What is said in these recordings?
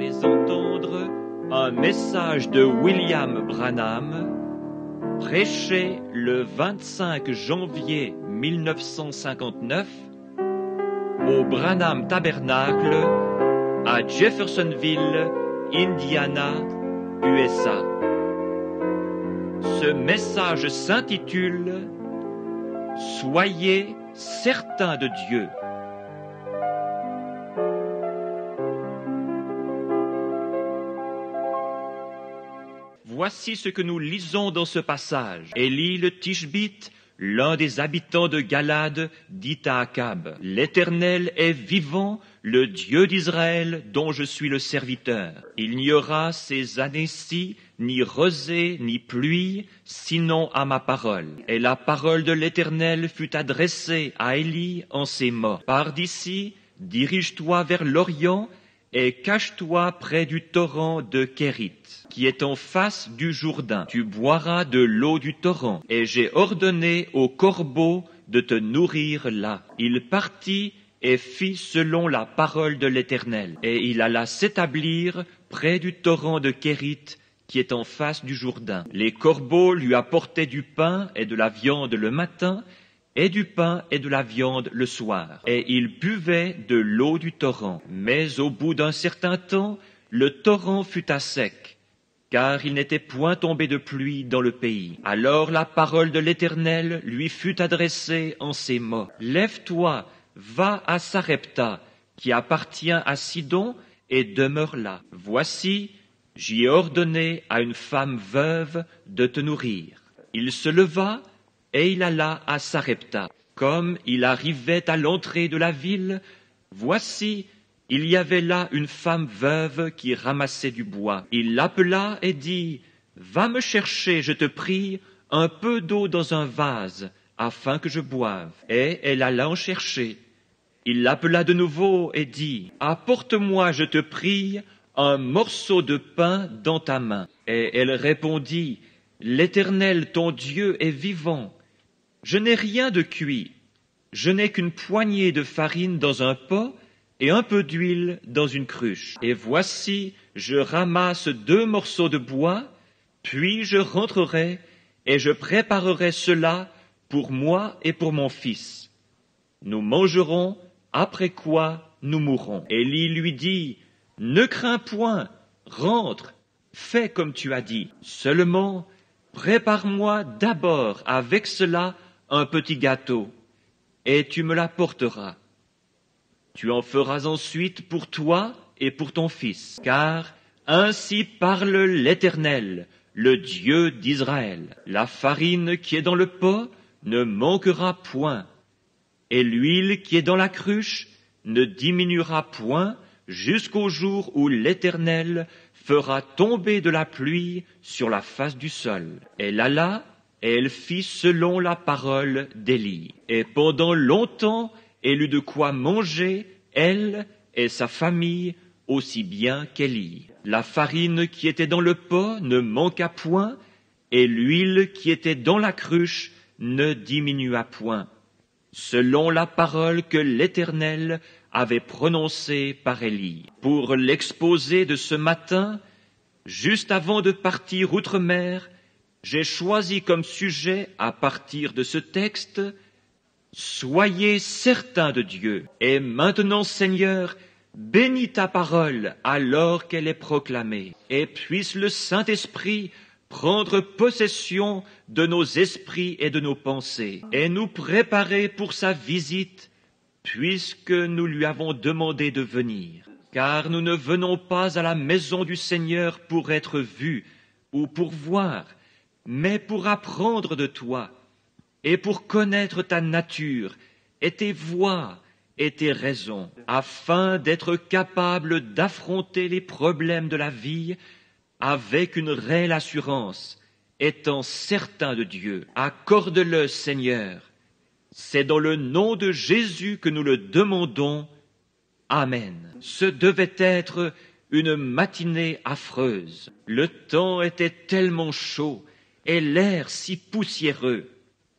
allez entendre un message de William Branham, prêché le 25 janvier 1959 au Branham Tabernacle à Jeffersonville, Indiana, USA. Ce message s'intitule « Soyez certains de Dieu ». Voici ce que nous lisons dans ce passage. Élie le Tishbite, l'un des habitants de Galade, dit à Akab, « L'Éternel est vivant, le Dieu d'Israël, dont je suis le serviteur. Il n'y aura ces années-ci ni rosée ni pluie, sinon à ma parole. » Et la parole de l'Éternel fut adressée à Élie en ces mots. « Pars d'ici, dirige-toi vers l'Orient, et cache-toi près du torrent de Kérit, qui est en face du Jourdain. Tu boiras de l'eau du torrent, et j'ai ordonné aux corbeaux de te nourrir là. » Il partit et fit selon la parole de l'Éternel, et il alla s'établir près du torrent de Kérit, qui est en face du Jourdain. Les corbeaux lui apportaient du pain et de la viande le matin, et du pain et de la viande le soir. Et il buvait de l'eau du torrent. Mais au bout d'un certain temps, le torrent fut à sec, car il n'était point tombé de pluie dans le pays. Alors la parole de l'Éternel lui fut adressée en ces mots. « Lève-toi, va à Sarepta, qui appartient à Sidon, et demeure là. Voici, j'y ai ordonné à une femme veuve de te nourrir. » Il se leva, et il alla à Sarepta. Comme il arrivait à l'entrée de la ville, voici, il y avait là une femme veuve qui ramassait du bois. Il l'appela et dit, « Va me chercher, je te prie, un peu d'eau dans un vase, afin que je boive. » Et elle alla en chercher. Il l'appela de nouveau et dit, « Apporte-moi, je te prie, un morceau de pain dans ta main. » Et elle répondit, « L'Éternel, ton Dieu, est vivant. Je n'ai rien de cuit, je n'ai qu'une poignée de farine dans un pot et un peu d'huile dans une cruche. Et voici, je ramasse 2 morceaux de bois, puis je rentrerai et je préparerai cela pour moi et pour mon fils. Nous mangerons, après quoi nous mourrons. » Élie lui dit, « Ne crains point, rentre, fais comme tu as dit. Seulement, prépare-moi d'abord avec cela un petit gâteau, et tu me l'apporteras. Tu en feras ensuite pour toi et pour ton fils, car ainsi parle l'Éternel, le Dieu d'Israël. La farine qui est dans le pot ne manquera point, et l'huile qui est dans la cruche ne diminuera point jusqu'au jour où l'Éternel fera tomber de la pluie sur la face du sol. » Elle alla, et elle fit selon la parole d'Élie. Et pendant longtemps, elle eut de quoi manger, elle et sa famille, aussi bien qu'Élie. La farine qui était dans le pot ne manqua point, et l'huile qui était dans la cruche ne diminua point, selon la parole que l'Éternel avait prononcée par Élie. Pour l'exposé de ce matin, juste avant de partir outre-mer, j'ai choisi comme sujet, à partir de ce texte, « Soyez certains de Dieu. » Et maintenant, Seigneur, bénis ta parole alors qu'elle est proclamée, et puisse le Saint-Esprit prendre possession de nos esprits et de nos pensées, et nous préparer pour sa visite, puisque nous lui avons demandé de venir. Car nous ne venons pas à la maison du Seigneur pour être vus ou pour voir, mais pour apprendre de toi et pour connaître ta nature et tes voies et tes raisons, afin d'être capable d'affronter les problèmes de la vie avec une réelle assurance, étant certain de Dieu. Accorde-le, Seigneur. C'est dans le nom de Jésus que nous le demandons. Amen. Ce devait être une matinée affreuse. Le temps était tellement chaud et l'air si poussiéreux.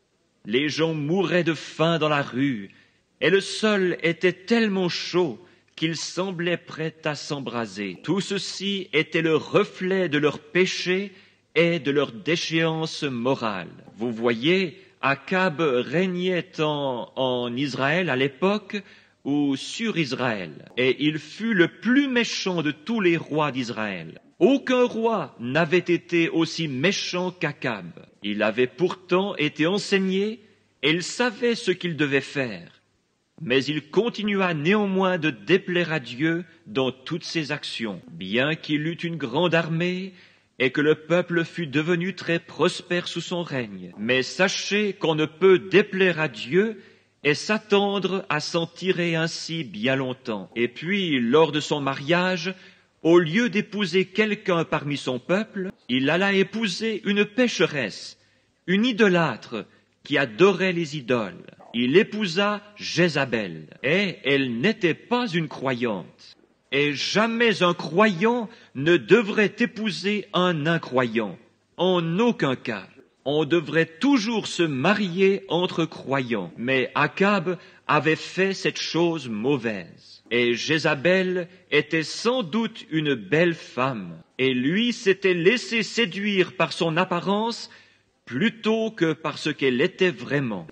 Les gens mouraient de faim dans la rue, et le sol était tellement chaud qu'ils semblaient prêts à s'embraser. Tout ceci était le reflet de leur péché et de leur déchéance morale. Vous voyez, Akab régnait en Israël à l'époque ou sur Israël, et il fut le plus méchant de tous les rois d'Israël. Aucun roi n'avait été aussi méchant qu'Akab. Il avait pourtant été enseigné et il savait ce qu'il devait faire. Mais il continua néanmoins de déplaire à Dieu dans toutes ses actions, bien qu'il eût une grande armée et que le peuple fût devenu très prospère sous son règne. Mais sachez qu'on ne peut déplaire à Dieu et s'attendre à s'en tirer ainsi bien longtemps. Et puis, lors de son mariage, au lieu d'épouser quelqu'un parmi son peuple, il alla épouser une pécheresse, une idolâtre qui adorait les idoles. Il épousa Jézabel, et elle n'était pas une croyante. Et jamais un croyant ne devrait épouser un incroyant, en aucun cas. On devrait toujours se marier entre croyants. Mais Akab avait fait cette chose mauvaise. Et Jézabel était sans doute une belle femme. Et lui s'était laissé séduire par son apparence plutôt que par ce qu'elle était vraiment.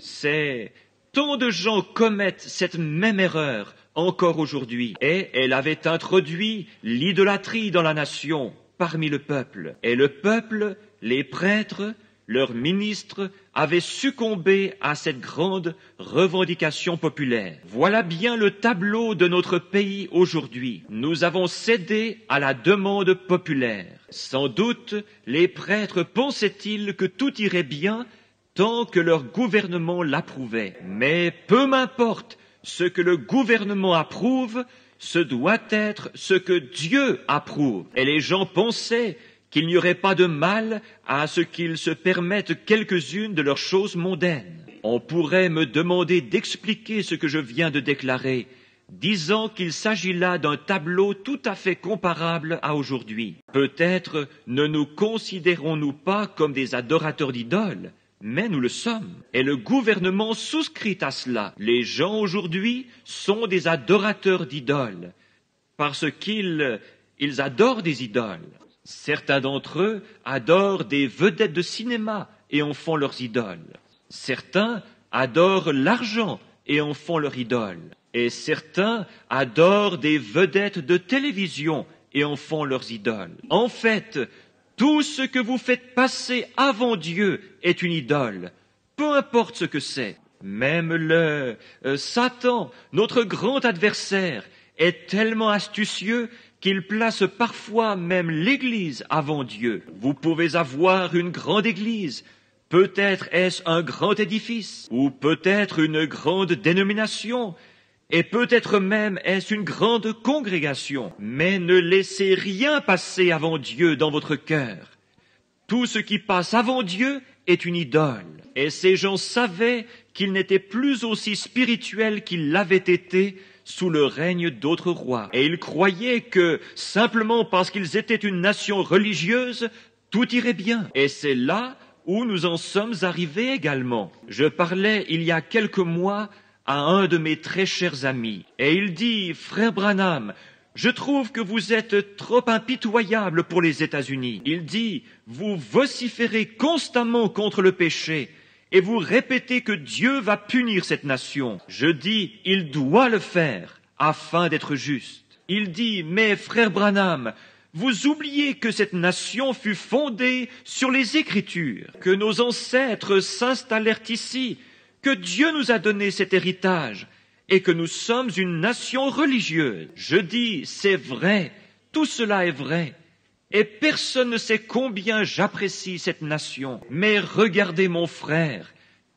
Tant de gens commettent cette même erreur encore aujourd'hui. Et elle avait introduit l'idolâtrie dans la nation, parmi le peuple. Et le peuple, les prêtres, leurs ministres avaient succombé à cette grande revendication populaire. Voilà bien le tableau de notre pays aujourd'hui. Nous avons cédé à la demande populaire. Sans doute, les prêtres pensaient-ils que tout irait bien tant que leur gouvernement l'approuvait. Mais peu m'importe ce que le gouvernement approuve, ce doit être ce que Dieu approuve. Et les gens pensaient qu'il n'y aurait pas de mal à ce qu'ils se permettent quelques-unes de leurs choses mondaines. On pourrait me demander d'expliquer ce que je viens de déclarer, disant qu'il s'agit là d'un tableau tout à fait comparable à aujourd'hui. Peut-être ne nous considérons-nous pas comme des adorateurs d'idoles, mais nous le sommes. Et le gouvernement souscrit à cela. Les gens aujourd'hui sont des adorateurs d'idoles, parce qu'ils adorent des idoles. Certains d'entre eux adorent des vedettes de cinéma et en font leurs idoles. Certains adorent l'argent et en font leur idole. Et certains adorent des vedettes de télévision et en font leurs idoles. En fait, tout ce que vous faites passer avant Dieu est une idole, peu importe ce que c'est. Même Satan, notre grand adversaire, est tellement astucieux qu'il place parfois même l'Église avant Dieu. Vous pouvez avoir une grande Église, peut-être est-ce un grand édifice, ou peut-être une grande dénomination, et peut-être même est-ce une grande congrégation. Mais ne laissez rien passer avant Dieu dans votre cœur. Tout ce qui passe avant Dieu est une idole. Et ces gens savaient qu'ils n'étaient plus aussi spirituels qu'ils l'avaient été sous le règne d'autres rois. Et ils croyaient que, simplement parce qu'ils étaient une nation religieuse, tout irait bien. Et c'est là où nous en sommes arrivés également. Je parlais il y a quelques mois à un de mes très chers amis, et il dit « Frère Branham, je trouve que vous êtes trop impitoyable pour les États-Unis. » Il dit « Vous vociférez constamment contre le péché, et vous répétez que Dieu va punir cette nation. » Je dis « Il doit le faire, afin d'être juste. » Il dit « Mais frère Branham, vous oubliez que cette nation fut fondée sur les Écritures, que nos ancêtres s'installèrent ici, que Dieu nous a donné cet héritage et que nous sommes une nation religieuse. » Je dis, c'est vrai, tout cela est vrai. Et personne ne sait combien j'apprécie cette nation. Mais regardez mon frère,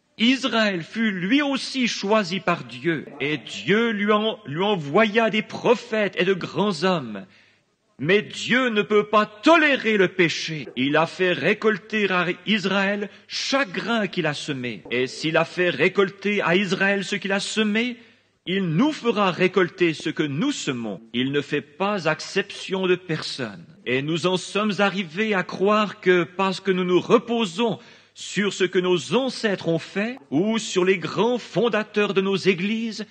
Israël fut lui aussi choisi par Dieu, et Dieu lui envoya des prophètes et de grands hommes. Mais Dieu ne peut pas tolérer le péché. Il a fait récolter à Israël chaque grain qu'il a semé. Et s'il a fait récolter à Israël ce qu'il a semé, il nous fera récolter ce que nous semons. Il ne fait pas exception de personne. Et nous en sommes arrivés à croire que parce que nous nous reposons sur ce que nos ancêtres ont fait, ou sur les grands fondateurs de nos églises,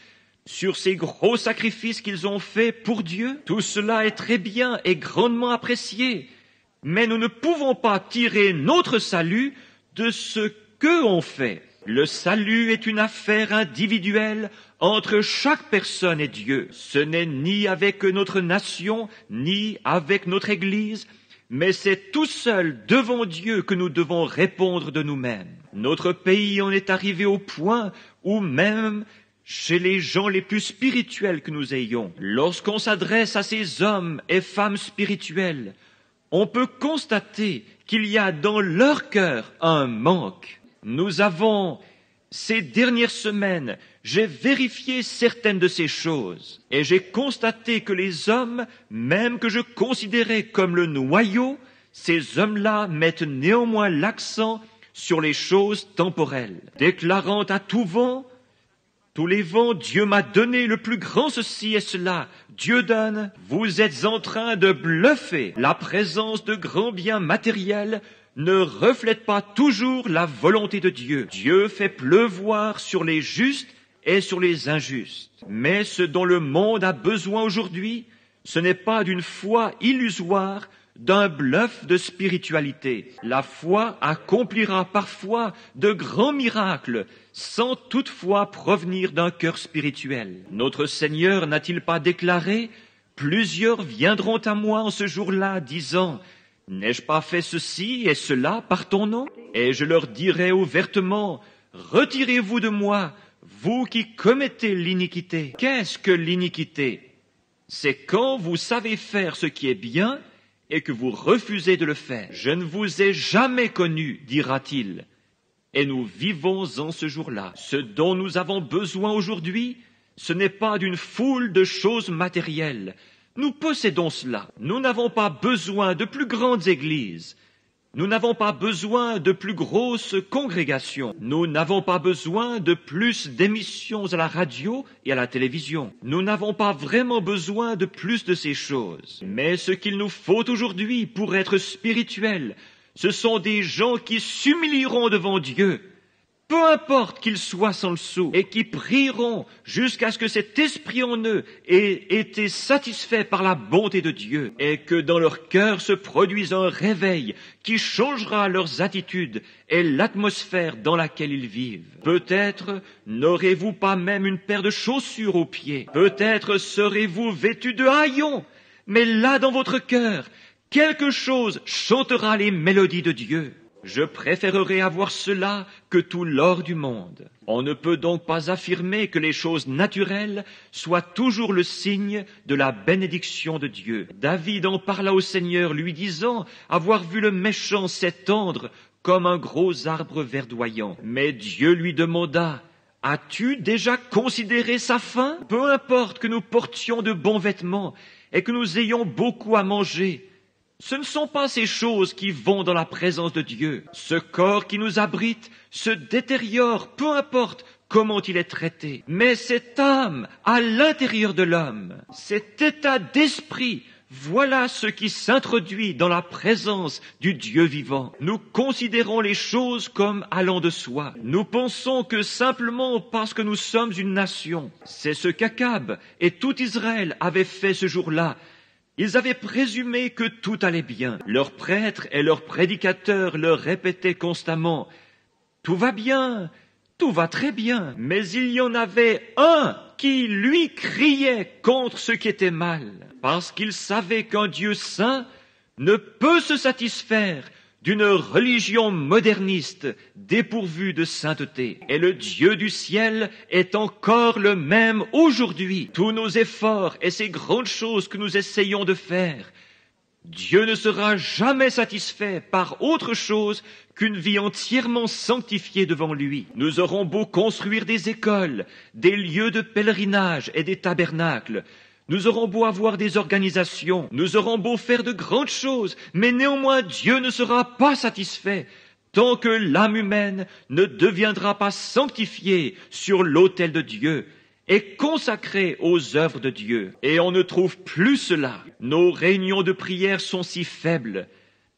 sur ces gros sacrifices qu'ils ont faits pour Dieu. Tout cela est très bien et grandement apprécié, mais nous ne pouvons pas tirer notre salut de ce qu'eux ont fait. Le salut est une affaire individuelle entre chaque personne et Dieu. Ce n'est ni avec notre nation, ni avec notre Église, mais c'est tout seul devant Dieu que nous devons répondre de nous-mêmes. Notre pays en est arrivé au point où même chez les gens les plus spirituels que nous ayons, lorsqu'on s'adresse à ces hommes et femmes spirituels, on peut constater qu'il y a dans leur cœur un manque. Nous avons, ces dernières semaines, j'ai vérifié certaines de ces choses et j'ai constaté que les hommes, même que je considérais comme le noyau, ces hommes-là mettent néanmoins l'accent sur les choses temporelles, déclarant à tout vent: tous les vents, Dieu m'a donné le plus grand ceci et cela. Dieu donne. Vous êtes en train de bluffer. La présence de grands biens matériels ne reflète pas toujours la volonté de Dieu. Dieu fait pleuvoir sur les justes et sur les injustes. Mais ce dont le monde a besoin aujourd'hui, ce n'est pas d'une foi illusoire, d'un bluff de spiritualité. La foi accomplira parfois de grands miracles sans toutefois provenir d'un cœur spirituel. Notre Seigneur n'a-t-il pas déclaré: plusieurs viendront à moi en ce jour-là, disant: n'ai-je pas fait ceci et cela par ton nom? Et je leur dirai ouvertement: retirez-vous de moi, vous qui commettez l'iniquité. Qu'est-ce que l'iniquité? C'est quand vous savez faire ce qui est bien et que vous refusez de le faire. Je ne vous ai jamais connu, dira-t-il. Et nous vivons en ce jour-là. Ce dont nous avons besoin aujourd'hui, ce n'est pas d'une foule de choses matérielles. Nous possédons cela. Nous n'avons pas besoin de plus grandes églises. Nous n'avons pas besoin de plus grosses congrégations. Nous n'avons pas besoin de plus d'émissions à la radio et à la télévision. Nous n'avons pas vraiment besoin de plus de ces choses. Mais ce qu'il nous faut aujourd'hui pour être spirituels, ce sont des gens qui s'humilieront devant Dieu, peu importe qu'ils soient sans le sou, et qui prieront jusqu'à ce que cet esprit en eux ait été satisfait par la bonté de Dieu, et que dans leur cœur se produise un réveil qui changera leurs attitudes et l'atmosphère dans laquelle ils vivent. Peut-être n'aurez-vous pas même une paire de chaussures aux pieds, peut-être serez-vous vêtus de haillons, mais là dans votre cœur, quelque chose chantera les mélodies de Dieu. Je préférerais avoir cela que tout l'or du monde. On ne peut donc pas affirmer que les choses naturelles soient toujours le signe de la bénédiction de Dieu. David en parla au Seigneur, lui disant avoir vu le méchant s'étendre comme un gros arbre verdoyant. Mais Dieu lui demanda: as-tu déjà considéré sa fin? Peu importe que nous portions de bons vêtements et que nous ayons beaucoup à manger, ce ne sont pas ces choses qui vont dans la présence de Dieu. Ce corps qui nous abrite se détériore, peu importe comment il est traité. Mais cette âme à l'intérieur de l'homme, cet état d'esprit, voilà ce qui s'introduit dans la présence du Dieu vivant. Nous considérons les choses comme allant de soi. Nous pensons que simplement parce que nous sommes une nation, c'est ce qu'Akab et tout Israël avaient fait ce jour-là. Ils avaient présumé que tout allait bien. Leurs prêtres et leurs prédicateurs leur répétaient constamment: tout va bien, tout va très bien. Mais il y en avait un qui, lui, criait contre ce qui était mal, parce qu'il savait qu'un Dieu saint ne peut se satisfaire d'une religion moderniste dépourvue de sainteté. Et le Dieu du ciel est encore le même aujourd'hui. Tous nos efforts et ces grandes choses que nous essayons de faire, Dieu ne sera jamais satisfait par autre chose qu'une vie entièrement sanctifiée devant lui. Nous aurons beau construire des écoles, des lieux de pèlerinage et des tabernacles, nous aurons beau avoir des organisations, nous aurons beau faire de grandes choses, mais néanmoins Dieu ne sera pas satisfait tant que l'âme humaine ne deviendra pas sanctifiée sur l'autel de Dieu et consacrée aux œuvres de Dieu. Et on ne trouve plus cela. Nos réunions de prière sont si faibles.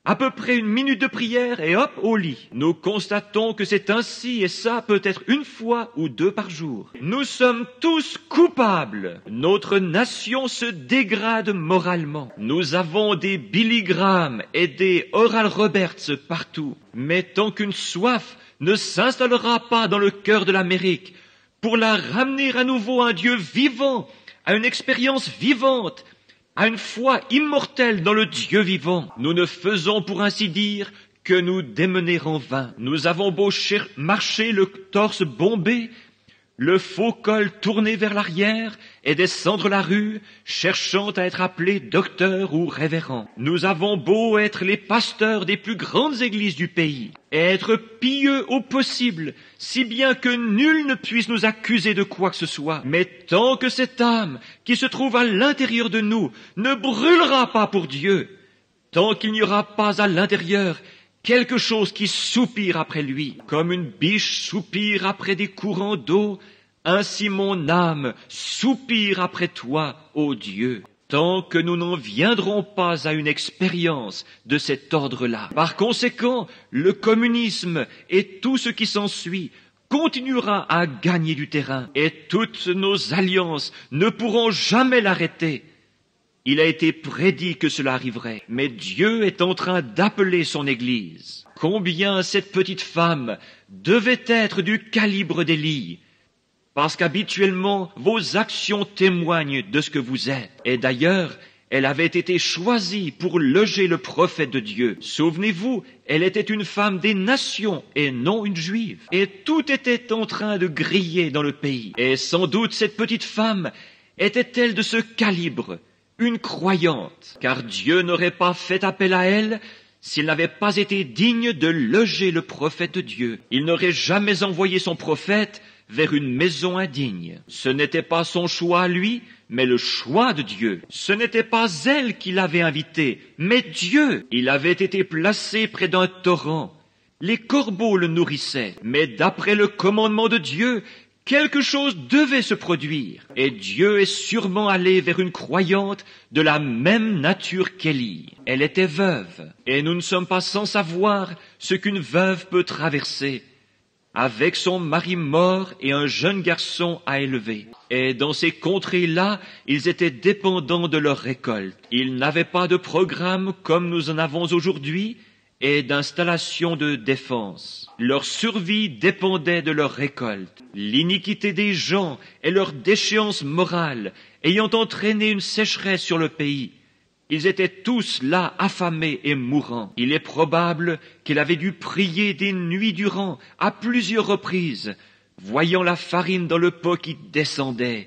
À peu près 1 minute de prière et hop, au lit. Nous constatons que c'est ainsi et ça peut être 1 fois ou 2 par jour. Nous sommes tous coupables. Notre nation se dégrade moralement. Nous avons des Billy Graham et des Oral Roberts partout. Mais tant qu'une soif ne s'installera pas dans le cœur de l'Amérique pour la ramener à nouveau à un Dieu vivant, à une expérience vivante, à une foi immortelle dans le Dieu vivant, nous ne faisons pour ainsi dire que nous démener en vain. Nous avons beau marcher le torse bombé, le faux col tourné vers l'arrière et descendre la rue, cherchant à être appelés docteurs ou révérends. Nous avons beau être les pasteurs des plus grandes églises du pays et être pieux au possible, si bien que nul ne puisse nous accuser de quoi que ce soit. Mais tant que cette âme qui se trouve à l'intérieur de nous ne brûlera pas pour Dieu, tant qu'il n'y aura pas à l'intérieur quelque chose qui soupire après lui, comme une biche soupire après des courants d'eau, ainsi mon âme soupire après toi, ô Dieu, tant que nous n'en viendrons pas à une expérience de cet ordre-là. Par conséquent, le communisme et tout ce qui s'ensuit continuera à gagner du terrain, et toutes nos alliances ne pourront jamais l'arrêter. Il a été prédit que cela arriverait, mais Dieu est en train d'appeler son Église. Combien cette petite femme devait être du calibre d'Élie, parce qu'habituellement vos actions témoignent de ce que vous êtes. Et d'ailleurs, elle avait été choisie pour loger le prophète de Dieu. Souvenez-vous, elle était une femme des nations et non une juive. Et tout était en train de griller dans le pays. Et sans doute cette petite femme était-elle de ce calibre, une croyante, car Dieu n'aurait pas fait appel à elle s'il n'avait pas été digne de loger le prophète de Dieu. Il n'aurait jamais envoyé son prophète vers une maison indigne. Ce n'était pas son choix à lui, mais le choix de Dieu. Ce n'était pas elle qui l'avait invité, mais Dieu. Il avait été placé près d'un torrent. Les corbeaux le nourrissaient, mais d'après le commandement de Dieu, quelque chose devait se produire, et Dieu est sûrement allé vers une croyante de la même nature qu'Élie. Elle était veuve, et nous ne sommes pas sans savoir ce qu'une veuve peut traverser, avec son mari mort et un jeune garçon à élever. Et dans ces contrées-là, ils étaient dépendants de leur récolte. Ils n'avaient pas de programme comme nous en avons aujourd'hui, et d'installation de défense. Leur survie dépendait de leur récolte. L'iniquité des gens et leur déchéance morale ayant entraîné une sécheresse sur le pays, ils étaient tous là affamés et mourants. Il est probable qu'il avait dû prier des nuits durant, à plusieurs reprises, voyant la farine dans le pot qui descendait.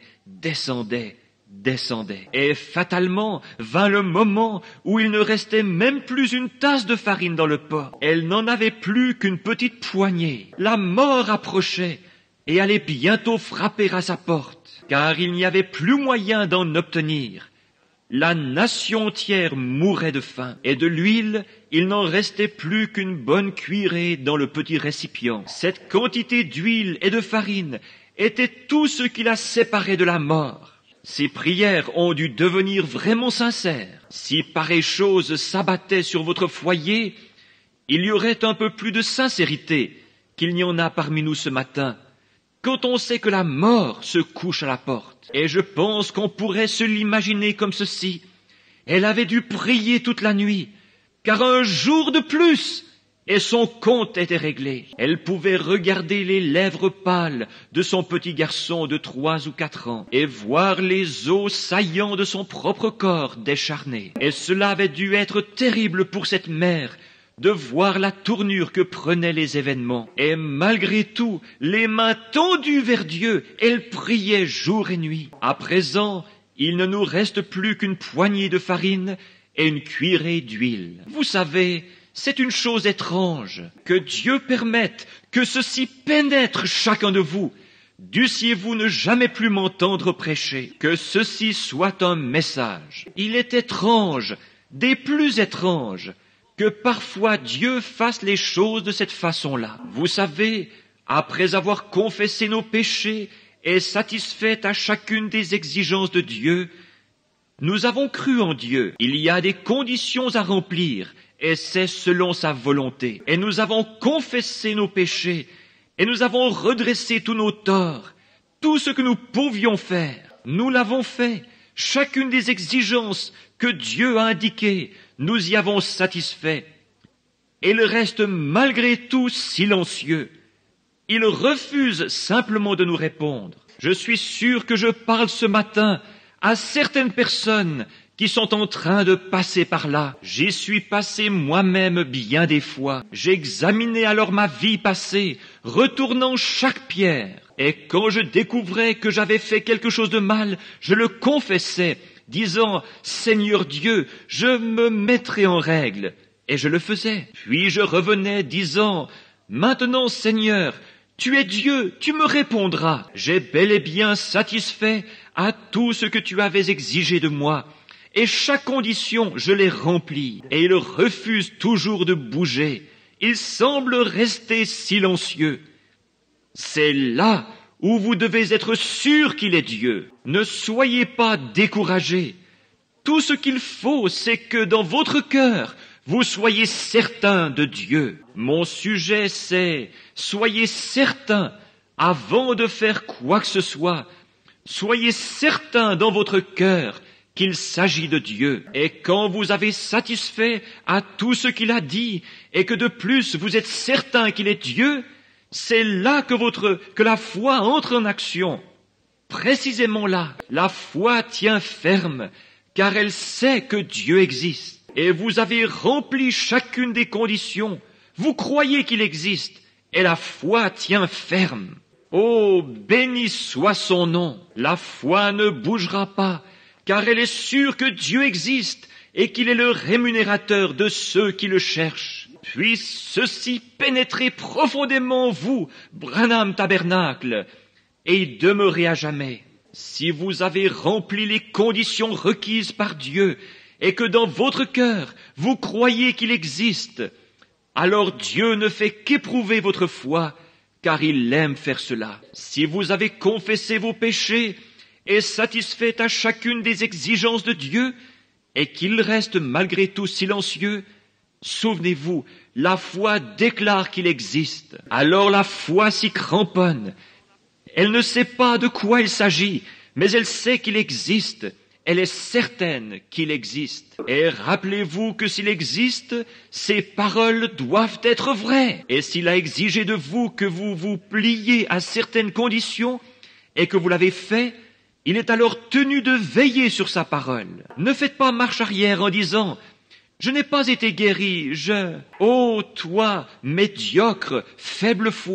Et fatalement vint le moment où il ne restait même plus une tasse de farine dans le pot. Elle n'en avait plus qu'une petite poignée. La mort approchait et allait bientôt frapper à sa porte, car il n'y avait plus moyen d'en obtenir. La nation entière mourait de faim, et de l'huile, il n'en restait plus qu'une bonne cuillerée dans le petit récipient. Cette quantité d'huile et de farine était tout ce qui la séparait de la mort. Ces prières ont dû devenir vraiment sincères. Si pareille chose s'abattait sur votre foyer, il y aurait un peu plus de sincérité qu'il n'y en a parmi nous ce matin, quand on sait que la mort se couche à la porte. Et je pense qu'on pourrait se l'imaginer comme ceci. Elle avait dû prier toute la nuit, car un jour de plus, et son compte était réglé. Elle pouvait regarder les lèvres pâles de son petit garçon de 3 ou 4 ans et voir les os saillants de son propre corps décharné. Et cela avait dû être terrible pour cette mère de voir la tournure que prenaient les événements. Et malgré tout, les mains tendues vers Dieu, elle priait jour et nuit. À présent, il ne nous reste plus qu'une poignée de farine et une cuillerée d'huile. Vous savez, c'est une chose étrange que Dieu permette que ceci pénètre chacun de vous. Dussiez-vous ne jamais plus m'entendre prêcher, que ceci soit un message. Il est étrange, des plus étranges, que parfois Dieu fasse les choses de cette façon-là. Vous savez, après avoir confessé nos péchés et satisfait à chacune des exigences de Dieu, nous avons cru en Dieu. Il y a des conditions à remplir et c'est selon sa volonté. Et nous avons confessé nos péchés, et nous avons redressé tous nos torts. Tout ce que nous pouvions faire, nous l'avons fait. Chacune des exigences que Dieu a indiquées, nous y avons satisfait. Et il reste malgré tout silencieux. Il refuse simplement de nous répondre. Je suis sûr que je parle ce matin à certaines personnes qui sont en train de passer par là. J'y suis passé moi-même bien des fois. J'ai examiné alors ma vie passée, retournant chaque pierre. Et quand je découvrais que j'avais fait quelque chose de mal, je le confessais, disant « Seigneur Dieu, je me mettrai en règle ». Et je le faisais. Puis je revenais disant « Maintenant, Seigneur, tu es Dieu, tu me répondras. J'ai bel et bien satisfait à tout ce que tu avais exigé de moi. Et chaque condition, je l'ai remplie. Et il refuse toujours de bouger. Il semble rester silencieux. C'est là où vous devez être sûr qu'il est Dieu. Ne soyez pas découragés. Tout ce qu'il faut, c'est que dans votre cœur, vous soyez certain de Dieu. Mon sujet, c'est soyez certain avant de faire quoi que ce soit. Soyez certain dans votre cœur qu'il s'agit de Dieu. Et quand vous avez satisfait à tout ce qu'il a dit, et que de plus vous êtes certain qu'il est Dieu, c'est là que la foi entre en action. Précisément là, la foi tient ferme, car elle sait que Dieu existe. Et vous avez rempli chacune des conditions. Vous croyez qu'il existe, et la foi tient ferme. Oh, béni soit son nom. La foi ne bougera pas, car elle est sûre que Dieu existe et qu'il est le rémunérateur de ceux qui le cherchent. Puisse ceci pénétrer profondément en vous, Branham Tabernacle, et y demeurer à jamais. Si vous avez rempli les conditions requises par Dieu, et que dans votre cœur, vous croyez qu'il existe, alors Dieu ne fait qu'éprouver votre foi, car il aime faire cela. Si vous avez confessé vos péchés et satisfait à chacune des exigences de Dieu, et qu'il reste malgré tout silencieux, souvenez-vous, la foi déclare qu'il existe. Alors la foi s'y cramponne. Elle ne sait pas de quoi il s'agit, mais elle sait qu'il existe. Elle est certaine qu'il existe. Et rappelez-vous que s'il existe, ses paroles doivent être vraies. Et s'il a exigé de vous que vous vous pliez à certaines conditions et que vous l'avez fait, il est alors tenu de veiller sur sa parole. Ne faites pas marche arrière en disant « Je n'ai pas été guéri, Oh, toi, médiocre, faible foi !»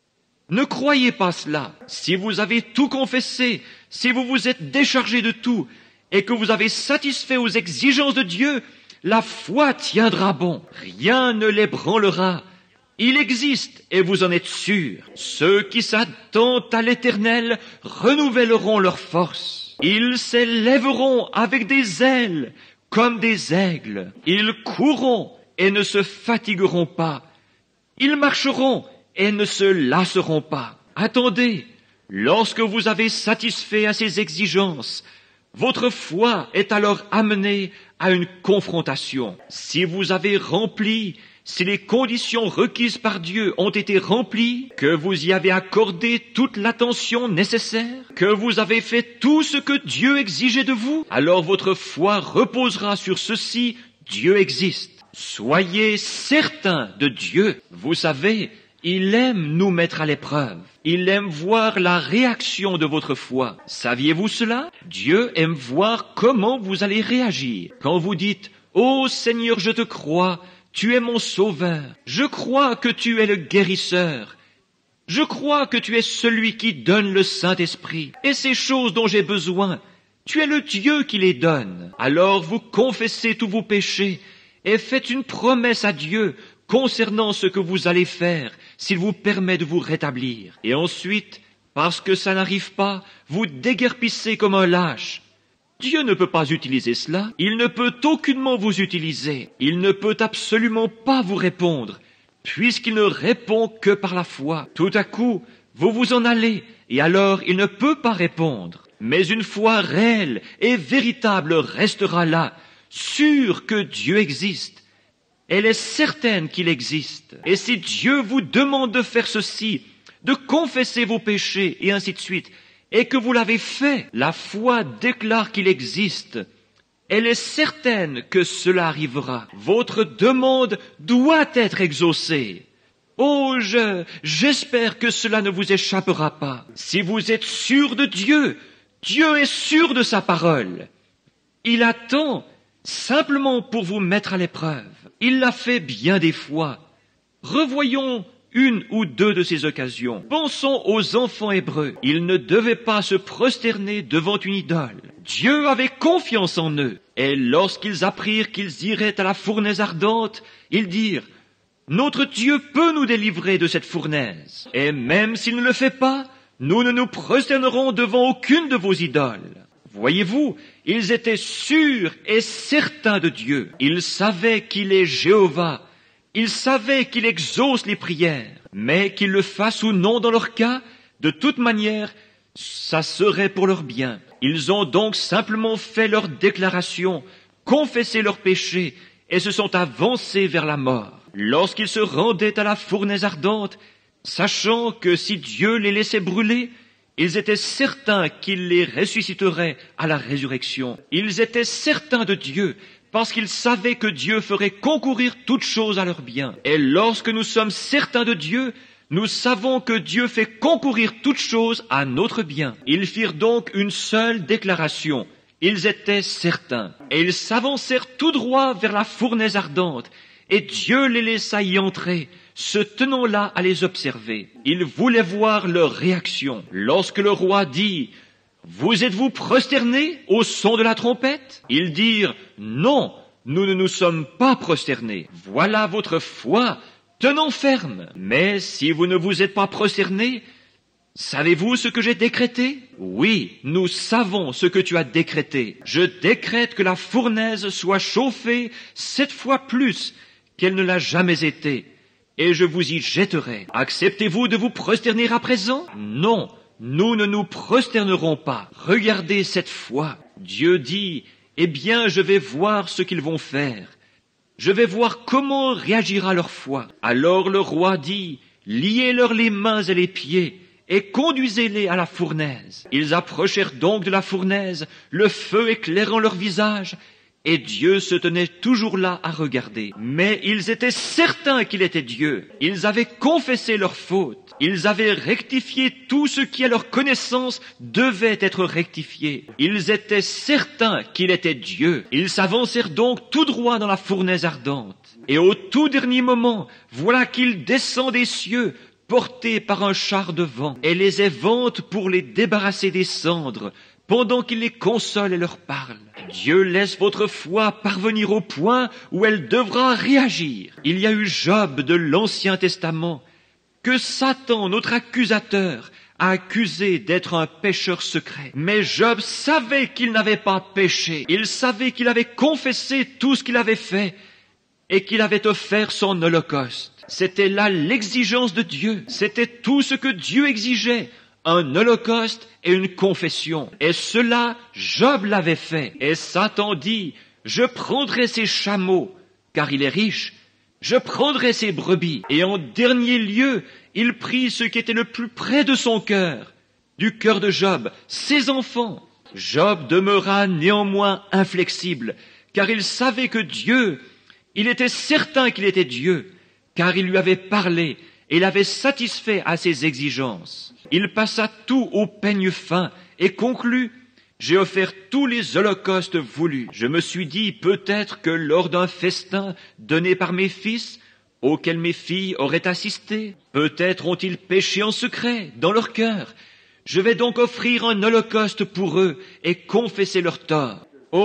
Ne croyez pas cela. Si vous avez tout confessé, si vous vous êtes déchargé de tout et que vous avez satisfait aux exigences de Dieu, la foi tiendra bon. Rien ne l'ébranlera. Il existe et vous en êtes sûrs. Ceux qui s'attendent à l'Éternel renouvelleront leur force. Ils s'élèveront avec des ailes comme des aigles. Ils courront et ne se fatigueront pas. Ils marcheront et ne se lasseront pas. Attendez, lorsque vous avez satisfait à ces exigences, votre foi est alors amenée à une confrontation. Si vous avez rempli, si les conditions requises par Dieu ont été remplies, que vous y avez accordé toute l'attention nécessaire, que vous avez fait tout ce que Dieu exigeait de vous, alors votre foi reposera sur ceci, Dieu existe. Soyez certains de Dieu. Vous savez, il aime nous mettre à l'épreuve. Il aime voir la réaction de votre foi. Saviez-vous cela? Dieu aime voir comment vous allez réagir. Quand vous dites « Ô Seigneur, je te crois, tu es mon sauveur. Je crois que tu es le guérisseur. Je crois que tu es celui qui donne le Saint-Esprit. Et ces choses dont j'ai besoin, tu es le Dieu qui les donne. » Alors vous confessez tous vos péchés et faites une promesse à Dieu concernant ce que vous allez faire, s'il vous permet de vous rétablir. Et ensuite, parce que ça n'arrive pas, vous déguerpissez comme un lâche. Dieu ne peut pas utiliser cela. Il ne peut aucunement vous utiliser. Il ne peut absolument pas vous répondre, puisqu'il ne répond que par la foi. Tout à coup, vous vous en allez, et alors il ne peut pas répondre. Mais une foi réelle et véritable restera là, sûre que Dieu existe. elle est certaine qu'il existe. Et si Dieu vous demande de faire ceci, de confesser vos péchés et ainsi de suite, et que vous l'avez fait, la foi déclare qu'il existe. Elle est certaine que cela arrivera. Votre demande doit être exaucée. Oh, j'espère que cela ne vous échappera pas. Si vous êtes sûr de Dieu, Dieu est sûr de sa parole. Il attend simplement pour vous mettre à l'épreuve. Il l'a fait bien des fois. Revoyons une ou deux de ces occasions. Pensons aux enfants hébreux. Ils ne devaient pas se prosterner devant une idole. Dieu avait confiance en eux. Et lorsqu'ils apprirent qu'ils iraient à la fournaise ardente, ils dirent: notre Dieu peut nous délivrer de cette fournaise. Et même s'il ne le fait pas, nous ne nous prosternerons devant aucune de vos idoles. Voyez-vous, ils étaient sûrs et certains de Dieu. Ils savaient qu'il est Jéhovah. Ils savaient qu'il exauce les prières. Mais qu'ils le fassent ou non dans leur cas, de toute manière, ça serait pour leur bien. Ils ont donc simplement fait leur déclaration, confessé leurs péchés et se sont avancés vers la mort. Lorsqu'ils se rendaient à la fournaise ardente, sachant que si Dieu les laissait brûler, ils étaient certains qu'il les ressusciterait à la résurrection. Ils étaient certains de Dieu, parce qu'ils savaient que Dieu ferait concourir toutes choses à leur bien. Et lorsque nous sommes certains de Dieu, nous savons que Dieu fait concourir toutes choses à notre bien. Ils firent donc une seule déclaration. Ils étaient certains. Et ils s'avancèrent tout droit vers la fournaise ardente. Et Dieu les laissa y entrer, se tenant là à les observer. Ils voulaient voir leur réaction. Lorsque le roi dit: vous êtes-vous prosternés au son de la trompette? Ils dirent: non, nous ne nous sommes pas prosternés. Voilà votre foi, tenons ferme. Mais si vous ne vous êtes pas prosternés, savez-vous ce que j'ai décrété? Oui, nous savons ce que tu as décrété. Je décrète que la fournaise soit chauffée 7 fois plus qu'elle ne l'a jamais été, et je vous y jetterai. Acceptez-vous de vous prosterner à présent? Non, nous ne nous prosternerons pas. Regardez cette foi. Dieu dit: eh bien, je vais voir ce qu'ils vont faire. Je vais voir comment réagira leur foi. Alors le roi dit: liez-leur les mains et les pieds, et conduisez-les à la fournaise. Ils approchèrent donc de la fournaise, le feu éclairant leur visage, et Dieu se tenait toujours là à regarder. Mais ils étaient certains qu'il était Dieu. Ils avaient confessé leurs fautes. Ils avaient rectifié tout ce qui, à leur connaissance, devait être rectifié. Ils étaient certains qu'il était Dieu. Ils s'avancèrent donc tout droit dans la fournaise ardente. Et au tout dernier moment, voilà qu'il descend des cieux, porté par un char de vent, et les évente pour les débarrasser des cendres, pendant qu'il les console et leur parle. Dieu laisse votre foi parvenir au point où elle devra réagir. Il y a eu Job de l'Ancien Testament, que Satan, notre accusateur, a accusé d'être un pécheur secret. Mais Job savait qu'il n'avait pas péché. Il savait qu'il avait confessé tout ce qu'il avait fait et qu'il avait offert son holocauste. C'était là l'exigence de Dieu. C'était tout ce que Dieu exigeait. Un holocauste et une confession. Et cela, Job l'avait fait. Et Satan dit: je prendrai ses chameaux, car il est riche. Je prendrai ses brebis. Et en dernier lieu, il prit ce qui était le plus près de son cœur, du cœur de Job, ses enfants. Job demeura néanmoins inflexible, car il savait que Dieu, il était certain qu'il était Dieu, car il lui avait parlé et l'avait satisfait à ses exigences. Il passa tout au peigne fin et conclut: j'ai offert tous les holocaustes voulus. Je me suis dit, peut-être que lors d'un festin donné par mes fils, auquel mes filles auraient assisté, peut-être ont-ils péché en secret, dans leur cœur. Je vais donc offrir un holocauste pour eux et confesser leurs torts.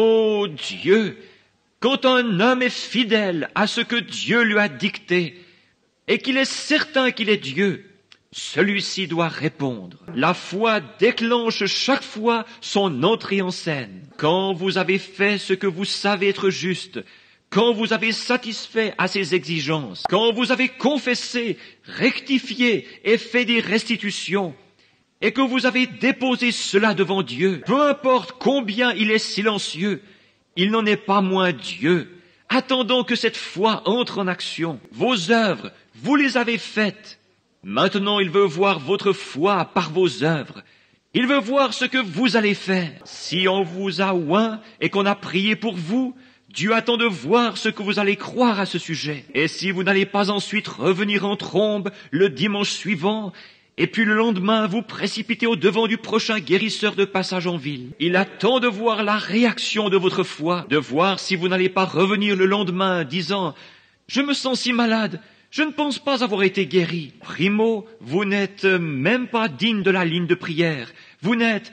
Ô Dieu, quand un homme est fidèle à ce que Dieu lui a dicté, et qu'il est certain qu'il est Dieu, celui-ci doit répondre. La foi déclenche chaque fois son entrée en scène. Quand vous avez fait ce que vous savez être juste, quand vous avez satisfait à ses exigences, quand vous avez confessé, rectifié et fait des restitutions, et que vous avez déposé cela devant Dieu, peu importe combien il est silencieux, il n'en est pas moins Dieu. attendant que cette foi entre en action. Vos œuvres, vous les avez faites. Maintenant, il veut voir votre foi par vos œuvres. Il veut voir ce que vous allez faire. Si on vous a oint et qu'on a prié pour vous, Dieu attend de voir ce que vous allez croire à ce sujet. Et si vous n'allez pas ensuite revenir en trombe le dimanche suivant, et puis le lendemain vous précipiter au devant du prochain guérisseur de passage en ville, il attend de voir la réaction de votre foi, de voir si vous n'allez pas revenir le lendemain disant « Je me sens si malade, je ne pense pas avoir été guéri. » Primo, vous n'êtes même pas digne de la ligne de prière. Vous n'êtes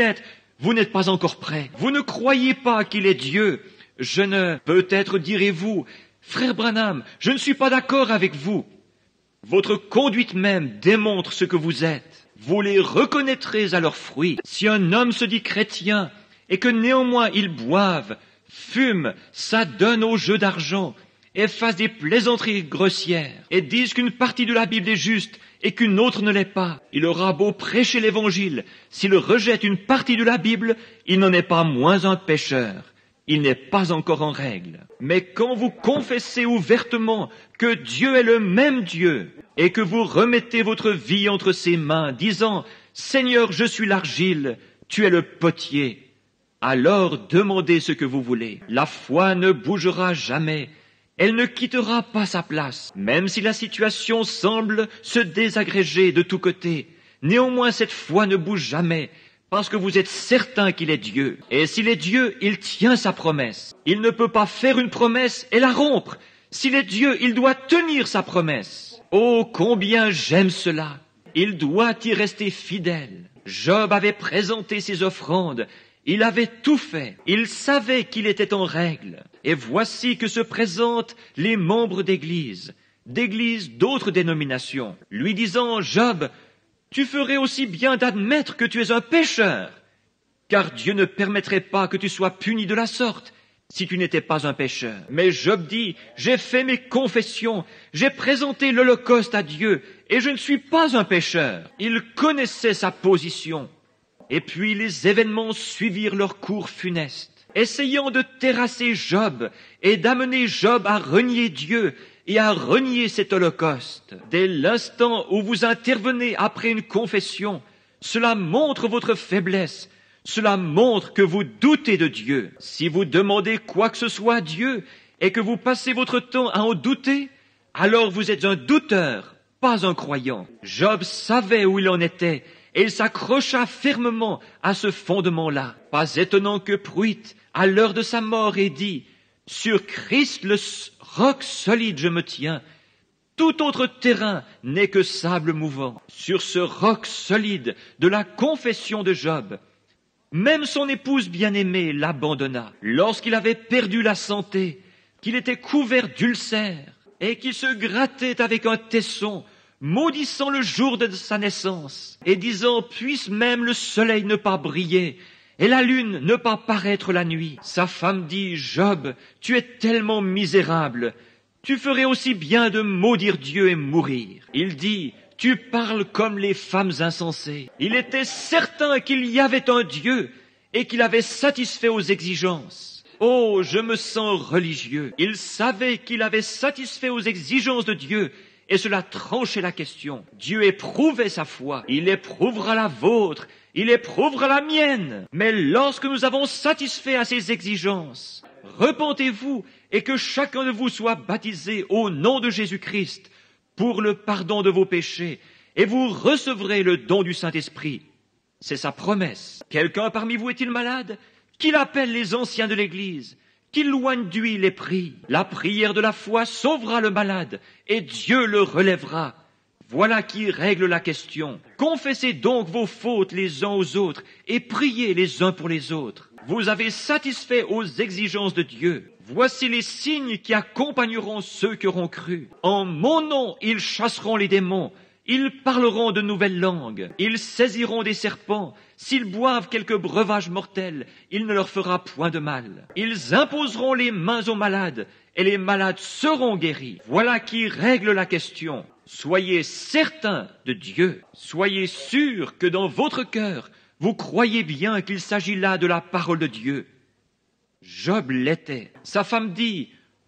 pas encore prêt. Vous ne croyez pas qu'il est Dieu. Peut-être direz-vous, frère Branham, je ne suis pas d'accord avec vous. Votre conduite même démontre ce que vous êtes. Vous les reconnaîtrez à leurs fruits. Si un homme se dit chrétien et que néanmoins il boive, fume, s'adonne au jeu d'argent et fasse des plaisanteries grossières et dise qu'une partie de la Bible est juste et qu'une autre ne l'est pas, il aura beau prêcher l'évangile, s'il rejette une partie de la Bible, il n'en est pas moins un pécheur. Il n'est pas encore en règle. Mais quand vous confessez ouvertement que Dieu est le même Dieu et que vous remettez votre vie entre ses mains, disant « Seigneur, je suis l'argile, tu es le potier », alors demandez ce que vous voulez. La foi ne bougera jamais. Elle ne quittera pas sa place, même si la situation semble se désagréger de tous côtés. Néanmoins, cette foi ne bouge jamais, parce que vous êtes certain qu'il est Dieu. Et s'il est Dieu, il tient sa promesse. Il ne peut pas faire une promesse et la rompre. S'il est Dieu, il doit tenir sa promesse. Oh, combien j'aime cela! Il doit y rester fidèle. Job avait présenté ses offrandes. Il avait tout fait. Il savait qu'il était en règle. Et voici que se présentent les membres d'églises d'autres dénominations, lui disant « Job, tu ferais aussi bien d'admettre que tu es un pécheur, car Dieu ne permettrait pas que tu sois puni de la sorte si tu n'étais pas un pécheur. » Mais Job dit « J'ai fait mes confessions, j'ai présenté l'holocauste à Dieu, et je ne suis pas un pécheur. » Il connaissait sa position. Et puis les événements suivirent leur cours funeste, essayant de terrasser Job et d'amener Job à renier Dieu et à renier cet holocauste. Dès l'instant où vous intervenez après une confession, cela montre votre faiblesse, cela montre que vous doutez de Dieu. Si vous demandez quoi que ce soit à Dieu et que vous passez votre temps à en douter, alors vous êtes un douteur, pas un croyant. Job savait où il en était, et il s'accrocha fermement à ce fondement-là. Pas étonnant que Pruitt, à l'heure de sa mort, ait dit « Sur Christ, le roc solide, je me tiens. Tout autre terrain n'est que sable mouvant. » Sur ce roc solide de la confession de Job, même son épouse bien-aimée l'abandonna. Lorsqu'il avait perdu la santé, qu'il était couvert d'ulcères, et qu'il se grattait avec un tesson, maudissant le jour de sa naissance, et disant « Puisse même le soleil ne pas briller, et la lune ne pas paraître la nuit. » Sa femme dit « Job, tu es tellement misérable, tu ferais aussi bien de maudire Dieu et mourir. » Il dit « Tu parles comme les femmes insensées. » Il était certain qu'il y avait un Dieu, et qu'il avait satisfait aux exigences. Oh, je me sens religieux. Il savait qu'il avait satisfait aux exigences de Dieu, et cela tranchait la question. Dieu éprouvait sa foi. Il éprouvera la vôtre. Il éprouvera la mienne. Mais lorsque nous avons satisfait à ses exigences, repentez-vous et que chacun de vous soit baptisé au nom de Jésus-Christ pour le pardon de vos péchés, et vous recevrez le don du Saint-Esprit. C'est sa promesse. Quelqu'un parmi vous est-il malade? Qu'il appelle les anciens de l'Église, qu'il loigne d'huile et prie. La prière de la foi sauvera le malade, et Dieu le relèvera. Voilà qui règle la question. Confessez donc vos fautes les uns aux autres, et priez les uns pour les autres. Vous avez satisfait aux exigences de Dieu. Voici les signes qui accompagneront ceux qui auront cru. En mon nom, ils chasseront les démons. Ils parleront de nouvelles langues. Ils saisiront des serpents. S'ils boivent quelque breuvage mortel, il ne leur fera point de mal. Ils imposeront les mains aux malades, et les malades seront guéris. Voilà qui règle la question. Soyez certains de Dieu. Soyez sûrs que dans votre cœur, vous croyez bien qu'il s'agit là de la parole de Dieu. Job l'était. Sa femme dit, «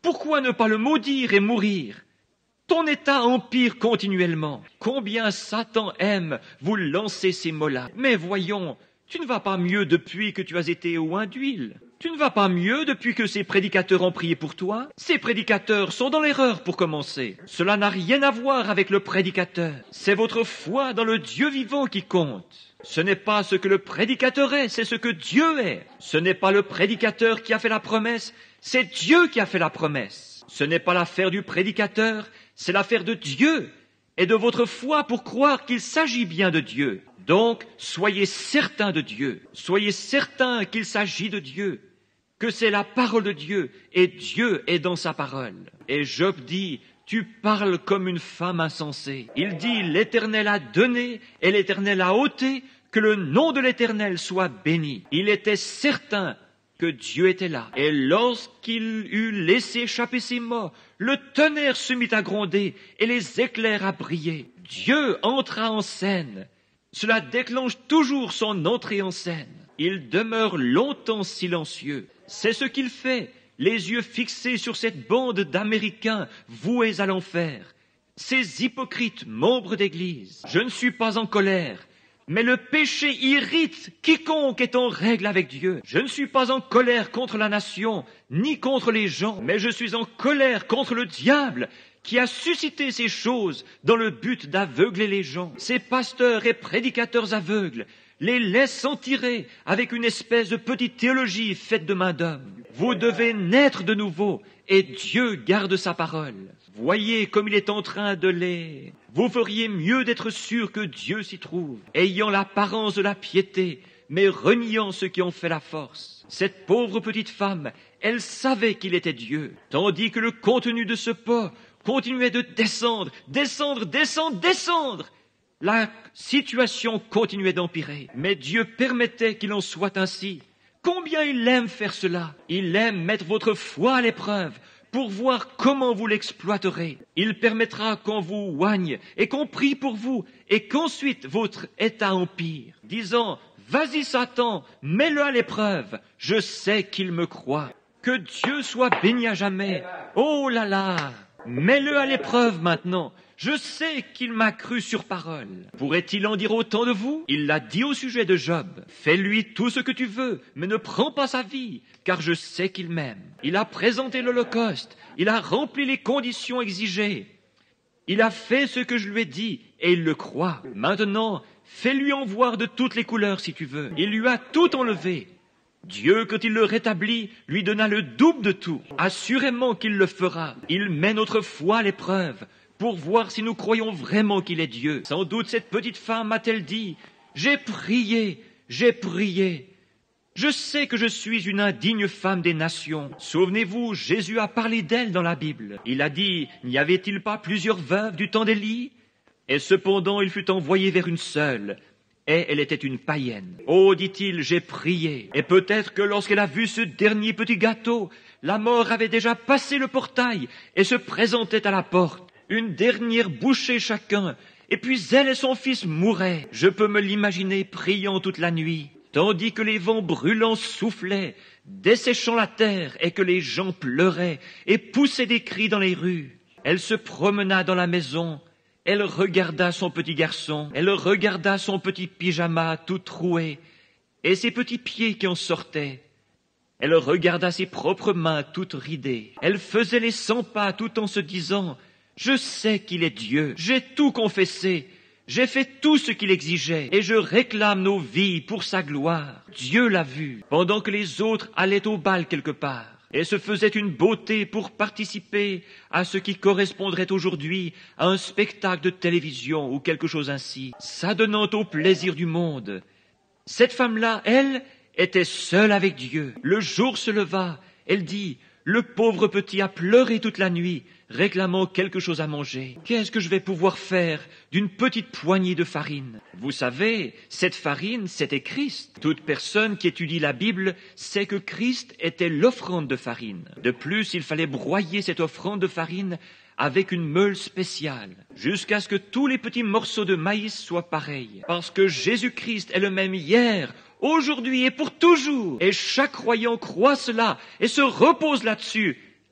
Pourquoi ne pas le maudire et mourir? Ton état empire continuellement. Combien Satan aime vous lancer ces mots-là. Mais voyons, tu ne vas pas mieux depuis que tu as été oint d'huile. Tu ne vas pas mieux depuis que ces prédicateurs ont prié pour toi. Ces prédicateurs sont dans l'erreur pour commencer. Cela n'a rien à voir avec le prédicateur. C'est votre foi dans le Dieu vivant qui compte. Ce n'est pas ce que le prédicateur est, c'est ce que Dieu est. Ce n'est pas le prédicateur qui a fait la promesse, c'est Dieu qui a fait la promesse. Ce n'est pas l'affaire du prédicateur, c'est l'affaire de Dieu et de votre foi pour croire qu'il s'agit bien de Dieu. Donc, soyez certains de Dieu. Soyez certains qu'il s'agit de Dieu, que c'est la parole de Dieu et Dieu est dans sa parole. Et Job dit, tu parles comme une femme insensée. Il dit, l'Éternel a donné et l'Éternel a ôté, que le nom de l'Éternel soit béni. Il était certain que Dieu était là. Et lorsqu'il eut laissé échapper ses mots, le tonnerre se mit à gronder et les éclairs à briller. Dieu entra en scène. Cela déclenche toujours son entrée en scène. Il demeure longtemps silencieux. C'est ce qu'il fait, les yeux fixés sur cette bande d'Américains voués à l'enfer. Ces hypocrites membres d'Église. Je ne suis pas en colère. Mais le péché irrite quiconque est en règle avec Dieu. Je ne suis pas en colère contre la nation, ni contre les gens, mais je suis en colère contre le diable qui a suscité ces choses dans le but d'aveugler les gens. Ces pasteurs et prédicateurs aveugles les laissent en tirer avec une espèce de petite théologie faite de main d'homme. Vous devez naître de nouveau et Dieu garde sa parole. Voyez comme il est en train de les... Vous feriez mieux d'être sûr que Dieu s'y trouve, ayant l'apparence de la piété, mais reniant ceux qui ont fait la force. Cette pauvre petite femme, elle savait qu'il était Dieu, tandis que le contenu de ce pot continuait de descendre, descendre, descendre, descendre. La situation continuait d'empirer, mais Dieu permettait qu'il en soit ainsi. Combien il aime faire cela! Il aime mettre votre foi à l'épreuve, pour voir comment vous l'exploiterez. Il permettra qu'on vous oigne et qu'on prie pour vous et qu'ensuite votre état empire, disant « Vas-y Satan, mets-le à l'épreuve, je sais qu'il me croit. Que Dieu soit béni à jamais. Oh là là, mets-le à l'épreuve maintenant. Je sais qu'il m'a cru sur parole. Pourrait-il en dire autant de vous? Il l'a dit au sujet de Job. Fais-lui tout ce que tu veux, mais ne prends pas sa vie, car je sais qu'il m'aime. Il a présenté l'Holocauste, il a rempli les conditions exigées. Il a fait ce que je lui ai dit, et il le croit. Maintenant, fais-lui en voir de toutes les couleurs si tu veux. Il lui a tout enlevé. Dieu, quand il le rétablit, lui donna le double de tout. Assurément qu'il le fera. Il met notre foi à l'épreuve, pour voir si nous croyons vraiment qu'il est Dieu. Sans doute cette petite femme a-t-elle dit, « J'ai prié, j'ai prié. Je sais que je suis une indigne femme des nations. » Souvenez-vous, Jésus a parlé d'elle dans la Bible. Il a dit, « N'y avait-il pas plusieurs veuves du temps d'Élie? Et cependant il fut envoyé vers une seule. Et elle était une païenne. Oh, dit-il, j'ai prié. Et peut-être que lorsqu'elle a vu ce dernier petit gâteau, la mort avait déjà passé le portail et se présentait à la porte. Une dernière bouchée chacun, et puis elle et son fils mouraient. Je peux me l'imaginer priant toute la nuit, tandis que les vents brûlants soufflaient, desséchant la terre, et que les gens pleuraient et poussaient des cris dans les rues. Elle se promena dans la maison, elle regarda son petit garçon, elle regarda son petit pyjama tout troué, et ses petits pieds qui en sortaient. Elle regarda ses propres mains toutes ridées. Elle faisait les 100 pas tout en se disant, « Je sais qu'il est Dieu, j'ai tout confessé, j'ai fait tout ce qu'il exigeait, et je réclame nos vies pour sa gloire. » Dieu l'a vu, pendant que les autres allaient au bal quelque part, et se faisaient une beauté pour participer à ce qui correspondrait aujourd'hui à un spectacle de télévision ou quelque chose ainsi, s'adonnant au plaisir du monde. Cette femme-là, elle, était seule avec Dieu. Le jour se leva, elle dit, « Le pauvre petit a pleuré toute la nuit, réclamant quelque chose à manger. Qu'est-ce que je vais pouvoir faire d'une petite poignée de farine? » Vous savez, cette farine, c'était Christ. Toute personne qui étudie la Bible sait que Christ était l'offrande de farine. De plus, il fallait broyer cette offrande de farine avec une meule spéciale, jusqu'à ce que tous les petits morceaux de maïs soient pareils. Parce que Jésus-Christ est le même hier, aujourd'hui et pour toujours. Et chaque croyant croit cela et se repose là-dessus.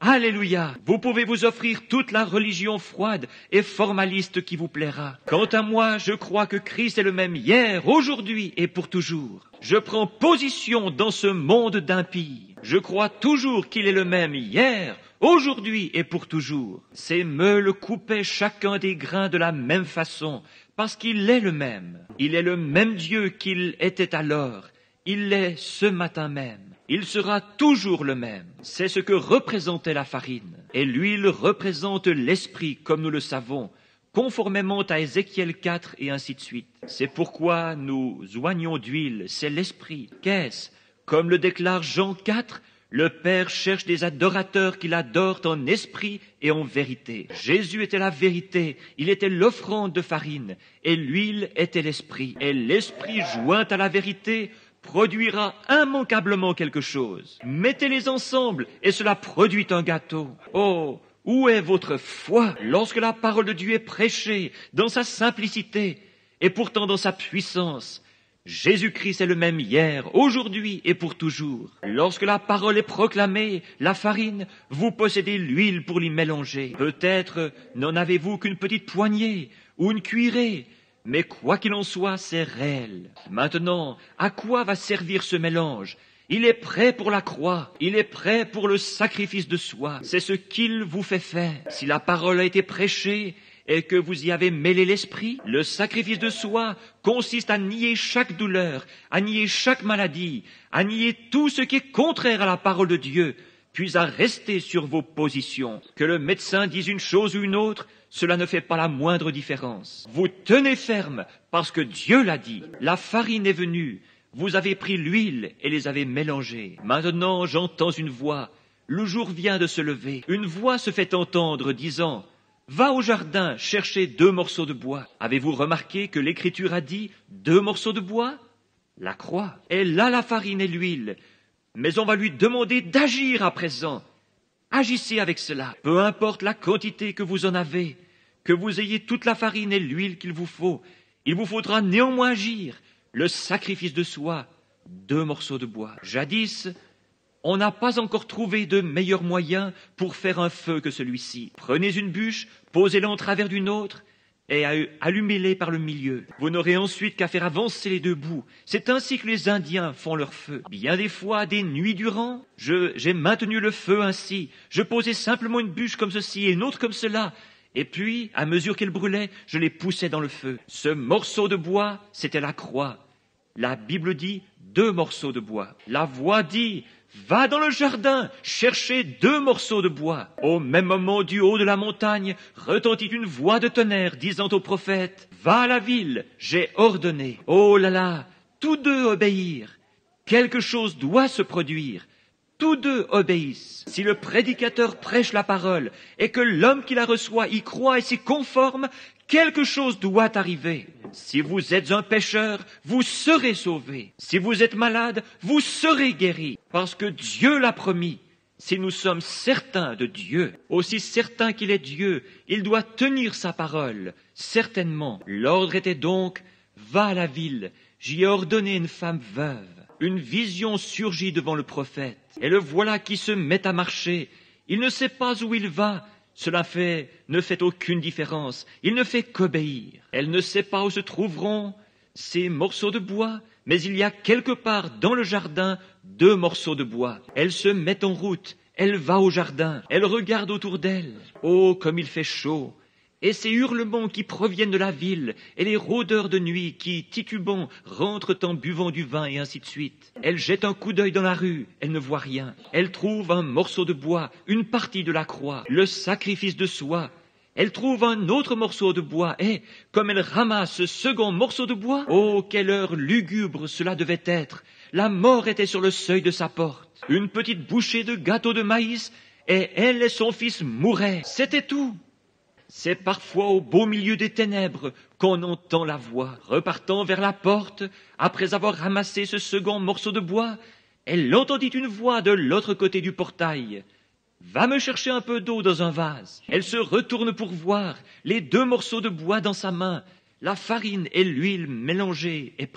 Alléluia! Vous pouvez vous offrir toute la religion froide et formaliste qui vous plaira. Quant à moi, je crois que Christ est le même hier, aujourd'hui et pour toujours. Je prends position dans ce monde d'impies. Je crois toujours qu'il est le même hier, aujourd'hui et pour toujours. Ces meules coupaient chacun des grains de la même façon, parce qu'il est le même. Il est le même Dieu qu'il était alors. Il l'est ce matin même. Il sera toujours le même. C'est ce que représentait la farine. Et l'huile représente l'esprit, comme nous le savons, conformément à Ézéchiel 4 et ainsi de suite. C'est pourquoi nous oignons d'huile, c'est l'esprit. Qu'est-ce? Comme le déclare Jean 4, le Père cherche des adorateurs qui l'adorent en esprit et en vérité. Jésus était la vérité, il était l'offrande de farine, et l'huile était l'esprit. Et l'esprit joint à la vérité produira immanquablement quelque chose. Mettez-les ensemble et cela produit un gâteau. Oh, où est votre foi lorsque la parole de Dieu est prêchée dans sa simplicité et pourtant dans sa puissance? Jésus-Christ est le même hier, aujourd'hui et pour toujours. Lorsque la parole est proclamée, la farine, vous possédez l'huile pour l'y mélanger. Peut-être n'en avez-vous qu'une petite poignée ou une cuillerée, mais quoi qu'il en soit, c'est réel. Maintenant, à quoi va servir ce mélange? Il est prêt pour la croix, il est prêt pour le sacrifice de soi. C'est ce qu'il vous fait faire. Si la parole a été prêchée et que vous y avez mêlé l'esprit, le sacrifice de soi consiste à nier chaque douleur, à nier chaque maladie, à nier tout ce qui est contraire à la parole de Dieu, puis à rester sur vos positions. Que le médecin dise une chose ou une autre, cela ne fait pas la moindre différence. Vous tenez ferme parce que Dieu l'a dit. La farine est venue, vous avez pris l'huile et les avez mélangées. Maintenant j'entends une voix, le jour vient de se lever. Une voix se fait entendre disant: va au jardin chercher 2 morceaux de bois. Avez-vous remarqué que l'Écriture a dit 2 morceaux de bois? La croix. Elle a la farine et l'huile, mais on va lui demander d'agir à présent. Agissez avec cela. Peu importe la quantité que vous en avez, que vous ayez toute la farine et l'huile qu'il vous faut, il vous faudra néanmoins agir. Le sacrifice de soi, 2 morceaux de bois. Jadis, on n'a pas encore trouvé de meilleur moyen pour faire un feu que celui-ci. Prenez une bûche, posez-la en travers d'une autre et allumez-les par le milieu. Vous n'aurez ensuite qu'à faire avancer les 2 bouts. C'est ainsi que les Indiens font leur feu. Bien des fois, des nuits durant, j'ai maintenu le feu ainsi. Je posais simplement une bûche comme ceci et une autre comme cela. Et puis, à mesure qu'elle brûlait, je les poussais dans le feu. Ce morceau de bois, c'était la croix. La Bible dit 2 morceaux de bois. La voix dit: va dans le jardin, chercher 2 morceaux de bois. Au même moment, du haut de la montagne, retentit une voix de tonnerre disant au prophète: va à la ville, j'ai ordonné. Oh là là, tous 2 obéirent. Quelque chose doit se produire. Tous 2 obéissent. Si le prédicateur prêche la parole et que l'homme qui la reçoit y croit et s'y conforme, quelque chose doit arriver. Si vous êtes un pécheur, vous serez sauvé. Si vous êtes malade, vous serez guéri. Parce que Dieu l'a promis. Si nous sommes certains de Dieu, aussi certains qu'il est Dieu, il doit tenir sa parole. Certainement. L'ordre était donc: va à la ville, j'y ai ordonné une femme veuve. Une vision surgit devant le prophète, et le voilà qui se met à marcher. Il ne sait pas où il va. Cela ne fait aucune différence. Il ne fait qu'obéir. Elle ne sait pas où se trouveront ces morceaux de bois, mais il y a quelque part dans le jardin 2 morceaux de bois. Elle se met en route. Elle va au jardin. Elle regarde autour d'elle. Oh, comme il fait chaud! Et ces hurlements qui proviennent de la ville, et les rôdeurs de nuit qui, titubant, rentrent en buvant du vin, et ainsi de suite. Elle jette un coup d'œil dans la rue, elle ne voit rien. Elle trouve un morceau de bois, une partie de la croix, le sacrifice de soi. Elle trouve un autre morceau de bois, et, comme elle ramasse ce second morceau de bois, oh, quelle heure lugubre cela devait être! La mort était sur le seuil de sa porte. Une petite bouchée de gâteau de maïs, et elle et son fils mouraient. C'était tout. C'est parfois au beau milieu des ténèbres qu'on entend la voix. Repartant vers la porte, après avoir ramassé ce second morceau de bois, elle entendit une voix de l'autre côté du portail. « Va me chercher un peu d'eau dans un vase. » Elle se retourne pour voir, les 2 morceaux de bois dans sa main. La farine et l'huile mélangées est prête.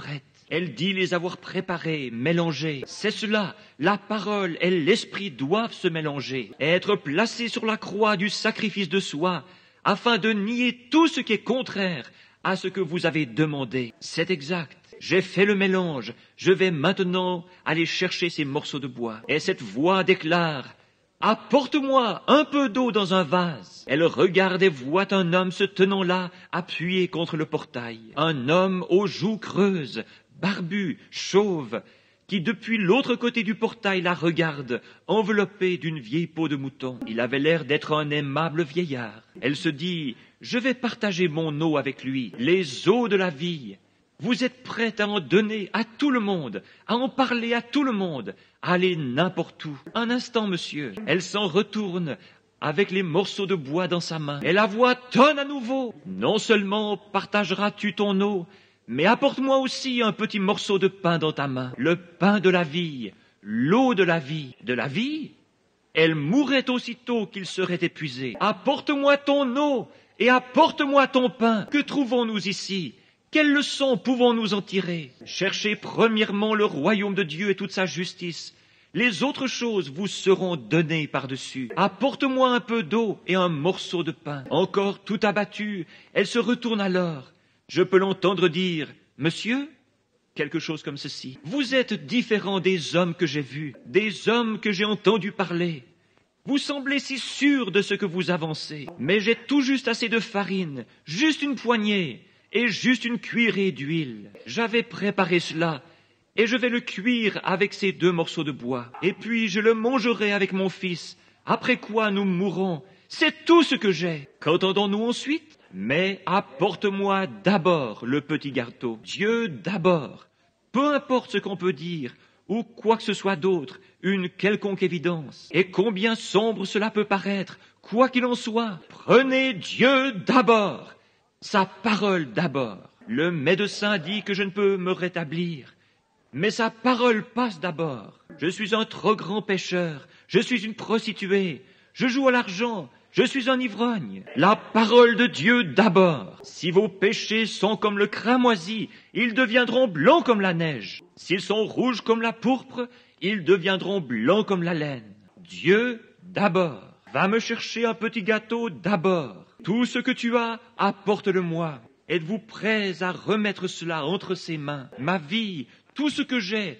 Elle dit les avoir préparés, mélangés. C'est cela, la parole et l'esprit doivent se mélanger, être placés sur la croix du sacrifice de soi, afin de nier tout ce qui est contraire à ce que vous avez demandé. C'est exact. J'ai fait le mélange. Je vais maintenant aller chercher ces morceaux de bois. Et cette voix déclare: apporte-moi un peu d'eau dans un vase. Elle regarde et voit un homme se tenant là, appuyé contre le portail. Un homme aux joues creuses, barbu, chauve, qui depuis l'autre côté du portail la regarde, enveloppé d'une vieille peau de mouton. Il avait l'air d'être un aimable vieillard. Elle se dit: je vais partager mon eau avec lui, les eaux de la vie. Vous êtes prête à en donner à tout le monde, à en parler à tout le monde, à aller n'importe où. Un instant, monsieur. Elle s'en retourne avec les morceaux de bois dans sa main. Et la voix tonne à nouveau. Non seulement partageras-tu ton eau, mais apporte-moi aussi un petit morceau de pain dans ta main. Le pain de la vie, l'eau de la vie. De la vie? Elle mourrait aussitôt qu'il serait épuisé. Apporte-moi ton eau et apporte-moi ton pain. Que trouvons-nous ici? Quelles leçons pouvons-nous en tirer? Cherchez premièrement le royaume de Dieu et toute sa justice. Les autres choses vous seront données par-dessus. Apporte-moi un peu d'eau et un morceau de pain. Encore tout abattue, elle se retourne alors. Je peux l'entendre dire: monsieur, quelque chose comme ceci. Vous êtes différent des hommes que j'ai vus, des hommes que j'ai entendus parler. Vous semblez si sûr de ce que vous avancez. Mais j'ai tout juste assez de farine, juste une poignée, et juste une cuillerée d'huile. J'avais préparé cela, et je vais le cuire avec ces 2 morceaux de bois. Et puis je le mangerai avec mon fils, après quoi nous mourrons. C'est tout ce que j'ai. Qu'entendons-nous ensuite? Mais apporte-moi d'abord le petit gâteau. Dieu d'abord. Peu importe ce qu'on peut dire, ou quoi que ce soit d'autre, une quelconque évidence. Et combien sombre cela peut paraître, quoi qu'il en soit. Prenez Dieu d'abord. Sa parole d'abord. Le médecin dit que je ne peux me rétablir, mais sa parole passe d'abord. Je suis un trop grand pécheur, je suis une prostituée, je joue à l'argent, je suis un ivrogne. La parole de Dieu d'abord. Si vos péchés sont comme le cramoisi, ils deviendront blancs comme la neige. S'ils sont rouges comme la pourpre, ils deviendront blancs comme la laine. Dieu d'abord. Va me chercher un petit gâteau d'abord. Tout ce que tu as, apporte-le-moi. Êtes-vous prêts à remettre cela entre ses mains? Ma vie, tout ce que j'ai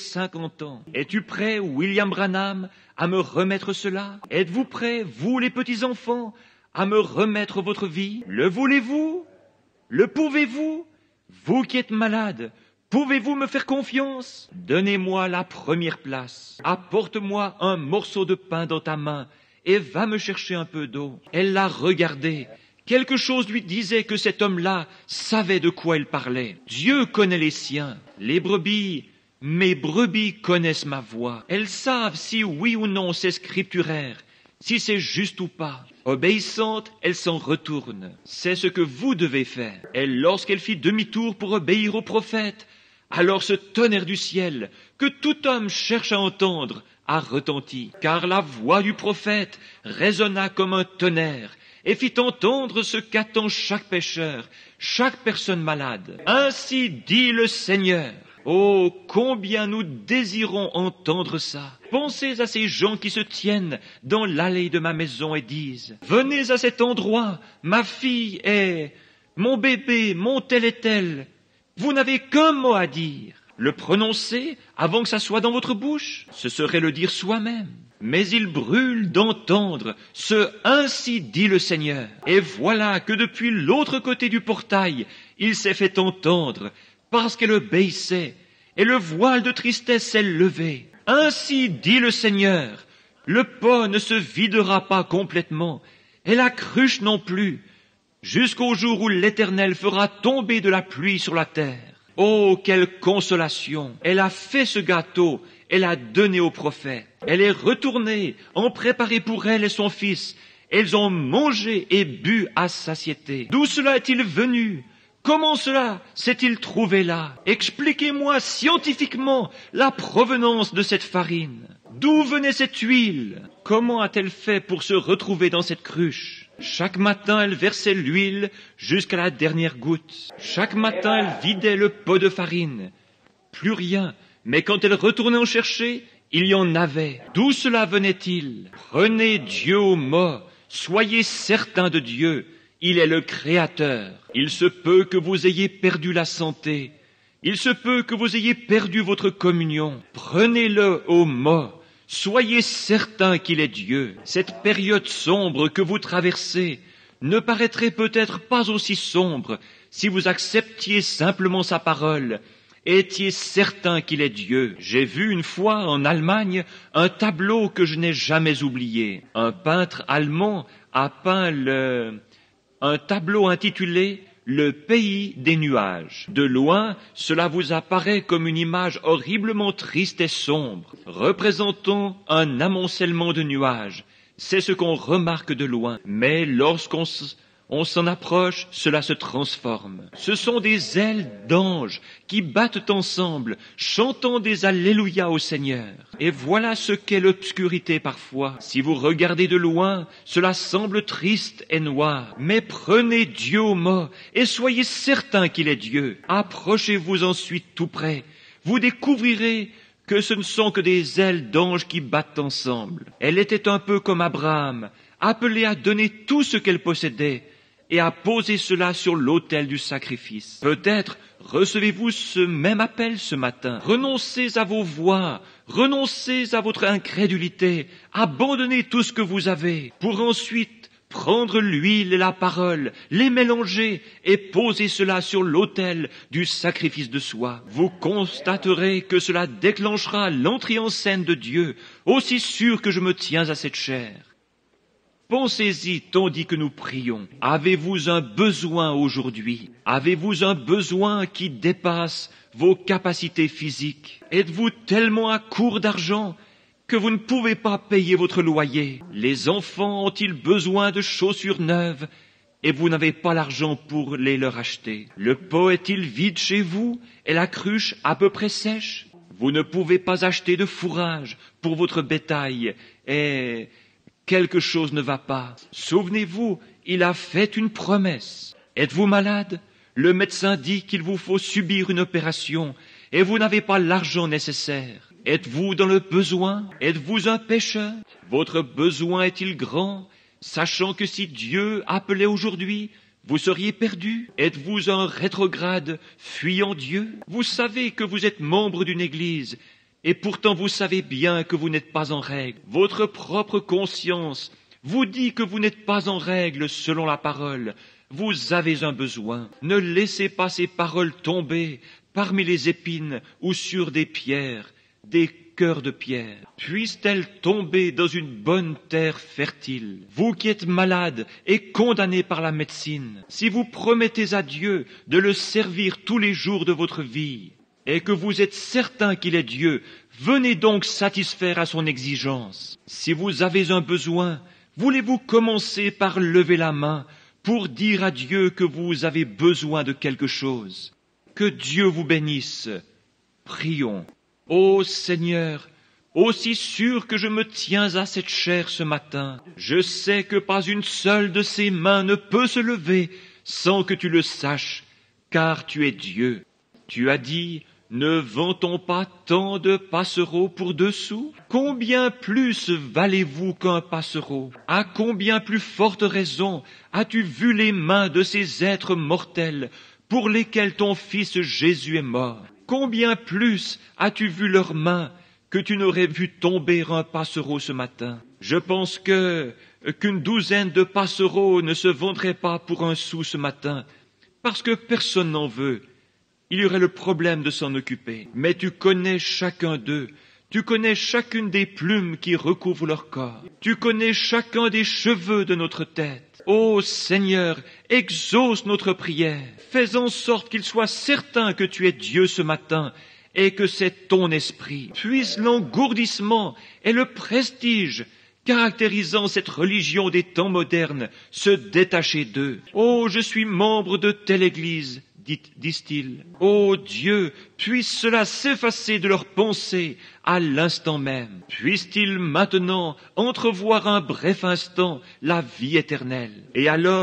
50 ans. Es-tu prêt, William Branham, à me remettre cela? Êtes-vous prêts, vous les petits-enfants, à me remettre votre vie? Le voulez-vous? Le pouvez-vous? Vous qui êtes malade, pouvez-vous me faire confiance? Donnez-moi la première place. Apporte-moi un morceau de pain dans ta main et va me chercher un peu d'eau. Elle l'a regardé. Quelque chose lui disait que cet homme-là savait de quoi il parlait. Dieu connaît les siens. Les brebis, mes brebis connaissent ma voix. Elles savent si oui ou non c'est scripturaire, si c'est juste ou pas. Obéissante, elle s'en retourne. C'est ce que vous devez faire. Et lorsqu'elle fit demi-tour pour obéir au prophète, alors ce tonnerre du ciel, que tout homme cherche à entendre, a retenti, car la voix du prophète résonna comme un tonnerre et fit entendre ce qu'attend chaque pécheur, chaque personne malade. Ainsi dit le Seigneur. Oh, combien nous désirons entendre ça. Pensez à ces gens qui se tiennent dans l'allée de ma maison et disent: venez à cet endroit, ma fille est, mon bébé, mon tel et tel. Vous n'avez qu'un mot à dire. Le prononcer avant que ça soit dans votre bouche, ce serait le dire soi-même. Mais il brûle d'entendre ce « ainsi dit le Seigneur ». Et voilà que depuis l'autre côté du portail, il s'est fait entendre, parce qu'elle obéissait, et le voile de tristesse s'est levé. « Ainsi dit le Seigneur ». Le pot ne se videra pas complètement, et la cruche non plus, jusqu'au jour où l'Éternel fera tomber de la pluie sur la terre. Oh, quelle consolation! Elle a fait ce gâteau, elle l'a donné au prophète. Elle est retournée, en préparé pour elle et son fils. Elles ont mangé et bu à satiété. D'où cela est-il venu? Comment cela s'est-il trouvé là? Expliquez-moi scientifiquement la provenance de cette farine. D'où venait cette huile? Comment a-t-elle fait pour se retrouver dans cette cruche? Chaque matin, elle versait l'huile jusqu'à la dernière goutte. Chaque matin, elle vidait le pot de farine. plus rien. Mais quand elle retournait en chercher, il y en avait. D'où cela venait-il? Prenez Dieu au mot, soyez certains de Dieu. Il est le Créateur. Il se peut que vous ayez perdu la santé. Il se peut que vous ayez perdu votre communion. Prenez-le au mot. Soyez certains qu'il est Dieu. Cette période sombre que vous traversez ne paraîtrait peut-être pas aussi sombre si vous acceptiez simplement sa parole. Étiez certain qu'il est Dieu. J'ai vu une fois en Allemagne un tableau que je n'ai jamais oublié. Un peintre allemand a peint un tableau intitulé « Le pays des nuages ». De loin, cela vous apparaît comme une image horriblement triste et sombre, représentant un amoncellement de nuages. C'est ce qu'on remarque de loin. Mais lorsqu'on s'en approche, cela se transforme. Ce sont des ailes d'anges qui battent ensemble, chantant des Alléluia au Seigneur. Et voilà ce qu'est l'obscurité parfois. Si vous regardez de loin, cela semble triste et noir. Mais prenez Dieu au mot et soyez certains qu'il est Dieu. Approchez-vous ensuite tout près. Vous découvrirez que ce ne sont que des ailes d'anges qui battent ensemble. Elle était un peu comme Abraham, appelée à donner tout ce qu'elle possédait et à poser cela sur l'autel du sacrifice. Peut-être recevez-vous ce même appel ce matin. Renoncez à vos voies, renoncez à votre incrédulité, abandonnez tout ce que vous avez pour ensuite prendre l'huile et la parole, les mélanger et poser cela sur l'autel du sacrifice de soi. Vous constaterez que cela déclenchera l'entrée en scène de Dieu, aussi sûr que je me tiens à cette chair. Pensez-y tandis que nous prions. Avez-vous un besoin aujourd'hui? Avez-vous un besoin qui dépasse vos capacités physiques? Êtes-vous tellement à court d'argent que vous ne pouvez pas payer votre loyer? Les enfants ont-ils besoin de chaussures neuves et vous n'avez pas l'argent pour les leur acheter? Le pot est-il vide chez vous et la cruche à peu près sèche? Vous ne pouvez pas acheter de fourrage pour votre bétail et quelque chose ne va pas. Souvenez-vous, il a fait une promesse. Êtes-vous malade? Le médecin dit qu'il vous faut subir une opération et vous n'avez pas l'argent nécessaire. Êtes-vous dans le besoin? Êtes-vous un pécheur? Votre besoin est-il grand, sachant que si Dieu appelait aujourd'hui, vous seriez perdu? Êtes-vous un rétrograde, fuyant Dieu? Vous savez que vous êtes membre d'une église, et pourtant vous savez bien que vous n'êtes pas en règle. Votre propre conscience vous dit que vous n'êtes pas en règle selon la parole. Vous avez un besoin. Ne laissez pas ces paroles tomber parmi les épines ou sur des pierres, des cœurs de pierre. Puissent-elles tomber dans une bonne terre fertile. Vous qui êtes malade et condamné par la médecine, si vous promettez à Dieu de le servir tous les jours de votre vie, et que vous êtes certain qu'il est Dieu, venez donc satisfaire à son exigence. Si vous avez un besoin, voulez-vous commencer par lever la main pour dire à Dieu que vous avez besoin de quelque chose? Que Dieu vous bénisse. Prions. Ô Seigneur, aussi sûr que je me tiens à cette chair ce matin, je sais que pas une seule de ces mains ne peut se lever sans que tu le saches, car tu es Dieu. Tu as dit, ne vend-on pas tant de passereaux pour 2 sous? Combien plus valez-vous qu'un passereau? À combien plus forte raison as-tu vu les mains de ces êtres mortels pour lesquels ton Fils Jésus est mort? Combien plus as-tu vu leurs mains que tu n'aurais vu tomber un passereau ce matin? Je pense qu'une douzaine de passereaux ne se vendraient pas pour 1 sou ce matin, parce que personne n'en veut. Il y aurait le problème de s'en occuper. Mais tu connais chacun d'eux. Tu connais chacune des plumes qui recouvrent leur corps. Tu connais chacun des cheveux de notre tête. Ô Seigneur, exauce notre prière. Fais en sorte qu'il soit certain que tu es Dieu ce matin et que c'est ton esprit. Puisse l'engourdissement et le prestige caractérisant cette religion des temps modernes se détacher d'eux. Oh, je suis membre de telle église, disent-ils. Ô Dieu, puisse cela s'effacer de leurs pensées à l'instant même. Puissent-ils maintenant entrevoir un bref instant la vie éternelle. Et alors,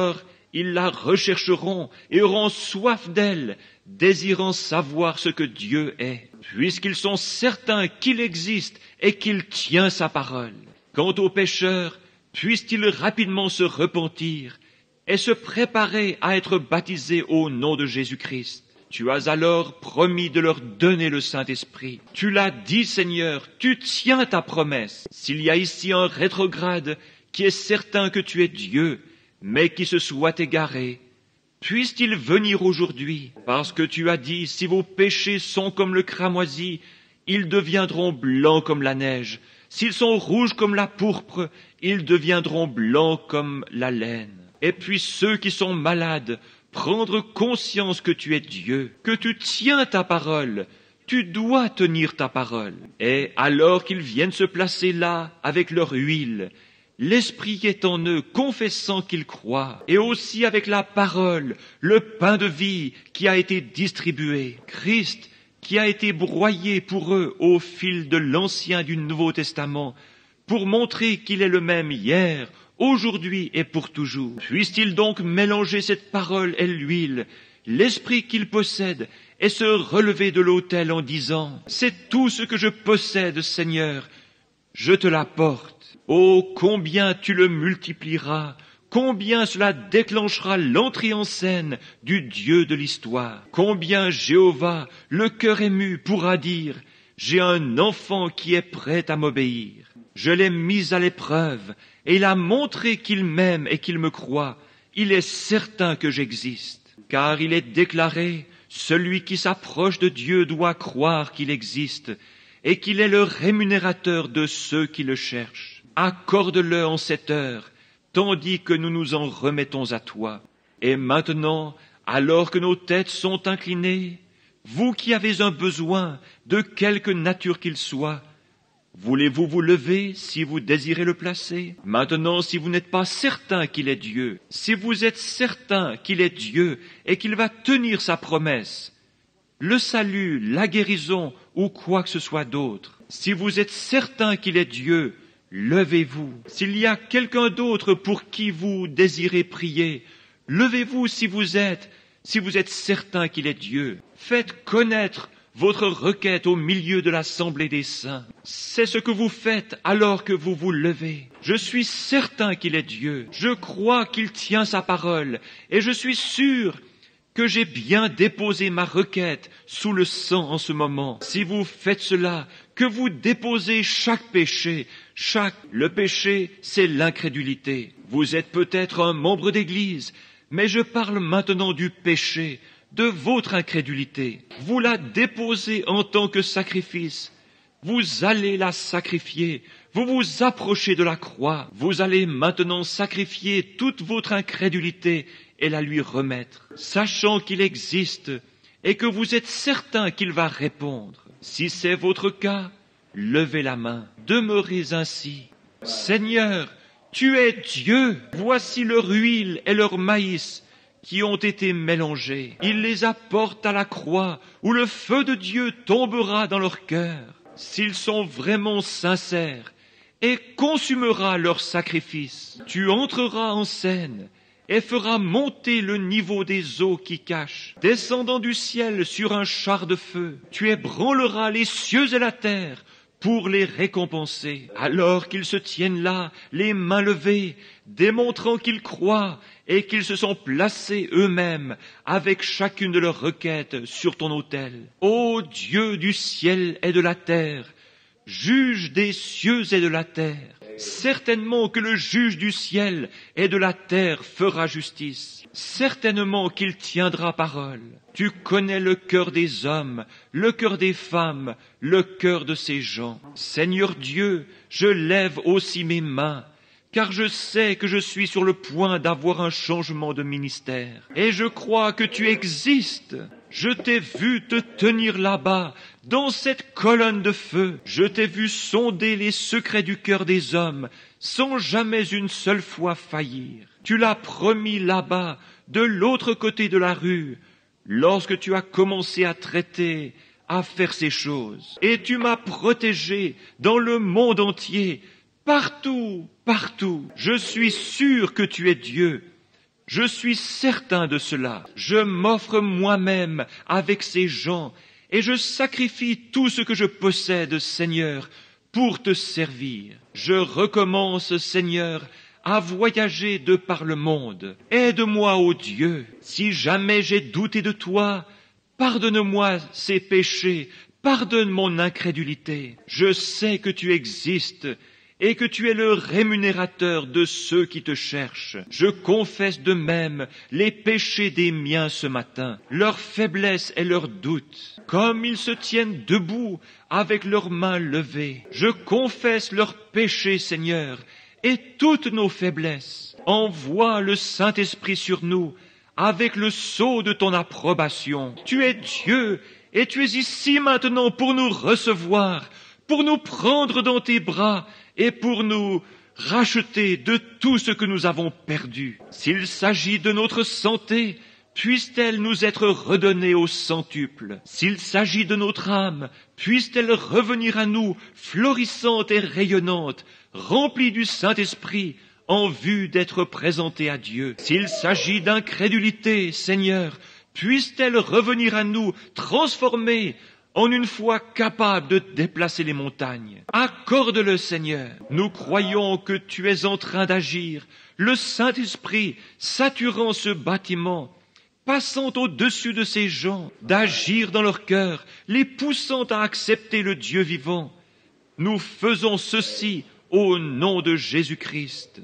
ils la rechercheront et auront soif d'elle, désirant savoir ce que Dieu est, puisqu'ils sont certains qu'il existe et qu'il tient sa parole. Quant aux pécheurs, puissent-ils rapidement se repentir et se préparer à être baptisés au nom de Jésus-Christ. Tu as alors promis de leur donner le Saint-Esprit. Tu l'as dit, Seigneur, tu tiens ta promesse. S'il y a ici un rétrograde qui est certain que tu es Dieu, mais qui se soit égaré, puisse-t-il venir aujourd'hui, parce que tu as dit, si vos péchés sont comme le cramoisi, ils deviendront blancs comme la neige. S'ils sont rouges comme la pourpre, ils deviendront blancs comme la laine. Et puis ceux qui sont malades, prendre conscience que tu es Dieu, que tu tiens ta parole, tu dois tenir ta parole. Et alors qu'ils viennent se placer là, avec leur huile, l'Esprit est en eux, confessant qu'ils croient, et aussi avec la parole, le pain de vie qui a été distribué, Christ qui a été broyé pour eux au fil de l'Ancien et du Nouveau Testament, pour montrer qu'il est le même hier, aujourd'hui et pour toujours. Puisse-t-il donc mélanger cette parole et l'huile, l'esprit qu'il possède, et se relever de l'autel en disant, « C'est tout ce que je possède, Seigneur, je te l'apporte. Oh, combien tu le multiplieras, combien cela déclenchera l'entrée en scène du Dieu de l'histoire. Combien Jéhovah, le cœur ému, pourra dire, « J'ai un enfant qui est prêt à m'obéir. Je l'ai mis à l'épreuve, et il a montré qu'il m'aime et qu'il me croit. Il est certain que j'existe. Car il est déclaré, celui qui s'approche de Dieu doit croire qu'il existe, et qu'il est le rémunérateur de ceux qui le cherchent. Accorde-le en cette heure, tandis que nous nous en remettons à toi. Et maintenant, alors que nos têtes sont inclinées, vous qui avez un besoin, de quelque nature qu'il soit, voulez-vous vous lever si vous désirez le placer? Maintenant, si vous n'êtes pas certain qu'il est Dieu, si vous êtes certain qu'il est Dieu et qu'il va tenir sa promesse, le salut, la guérison ou quoi que ce soit d'autre, si vous êtes certain qu'il est Dieu, levez-vous. S'il y a quelqu'un d'autre pour qui vous désirez prier, levez-vous si vous êtes certain qu'il est Dieu. Faites connaître votre requête au milieu de l'assemblée des saints. C'est ce que vous faites alors que vous vous levez. Je suis certain qu'il est Dieu. Je crois qu'il tient sa parole. Et je suis sûr que j'ai bien déposé ma requête sous le sang en ce moment. Si vous faites cela, que vous déposez chaque péché, le péché, c'est l'incrédulité. Vous êtes peut-être un membre d'église, mais je parle maintenant du péché, de votre incrédulité. Vous la déposez en tant que sacrifice. Vous allez la sacrifier. Vous vous approchez de la croix. Vous allez maintenant sacrifier toute votre incrédulité et la lui remettre, sachant qu'il existe et que vous êtes certain qu'il va répondre. Si c'est votre cas, levez la main. Demeurez ainsi. Seigneur, tu es Dieu. Voici leur huile et leur maïs qui ont été mélangés. Il les apporte à la croix où le feu de Dieu tombera dans leur cœur. S'ils sont vraiment sincères, et consumera leur sacrifice. Tu entreras en scène et feras monter le niveau des eaux qui cachent, descendant du ciel sur un char de feu. Tu ébranleras les cieux et la terre pour les récompenser. Alors qu'ils se tiennent là, les mains levées, démontrant qu'ils croient et qu'ils se sont placés eux-mêmes avec chacune de leurs requêtes sur ton autel. Ô Dieu du ciel et de la terre, juge des cieux et de la terre, certainement que le juge du ciel et de la terre fera justice. Certainement qu'il tiendra parole. Tu connais le cœur des hommes, le cœur des femmes, le cœur de ces gens. Seigneur Dieu, je lève aussi mes mains, car je sais que je suis sur le point d'avoir un changement de ministère. Et je crois que tu existes. Je t'ai vu te tenir là-bas, dans cette colonne de feu. Je t'ai vu sonder les secrets du cœur des hommes, sans jamais une seule fois faillir. Tu l'as promis là-bas, de l'autre côté de la rue, lorsque tu as commencé à traiter, à faire ces choses. Et tu m'as protégé dans le monde entier, partout, partout. Je suis sûr que tu es Dieu, Je suis certain de cela. Je m'offre moi-même avec ces gens et je sacrifie tout ce que je possède, Seigneur, pour te servir. Je recommence, Seigneur, à voyager de par le monde. Aide-moi, ô Dieu, si jamais j'ai douté de toi, pardonne-moi ces péchés, pardonne mon incrédulité. Je sais que tu existes et que tu es le rémunérateur de ceux qui te cherchent. Je confesse de même les péchés des miens ce matin, leur faiblesse et leurs doutes, comme ils se tiennent debout avec leurs mains levées. Je confesse leurs péchés, Seigneur, et toutes nos faiblesses. Envoie le Saint-Esprit sur nous avec le sceau de ton approbation. Tu es Dieu et tu es ici maintenant pour nous recevoir, pour nous prendre dans tes bras et pour nous racheter de tout ce que nous avons perdu. S'il s'agit de notre santé, puisse-t-elle nous être redonnée au centuple. S'il s'agit de notre âme, puisse-t-elle revenir à nous florissante et rayonnante, remplie du Saint-Esprit, en vue d'être présentée à Dieu. S'il s'agit d'incrédulité, Seigneur, puisse-t-elle revenir à nous transformée en une foi capable de déplacer les montagnes. Accorde-le, Seigneur. Nous croyons que tu es en train d'agir, le Saint-Esprit saturant ce bâtiment, passant au-dessus de ces gens, d'agir dans leur cœur, les poussant à accepter le Dieu vivant. Nous faisons ceci au nom de Jésus-Christ.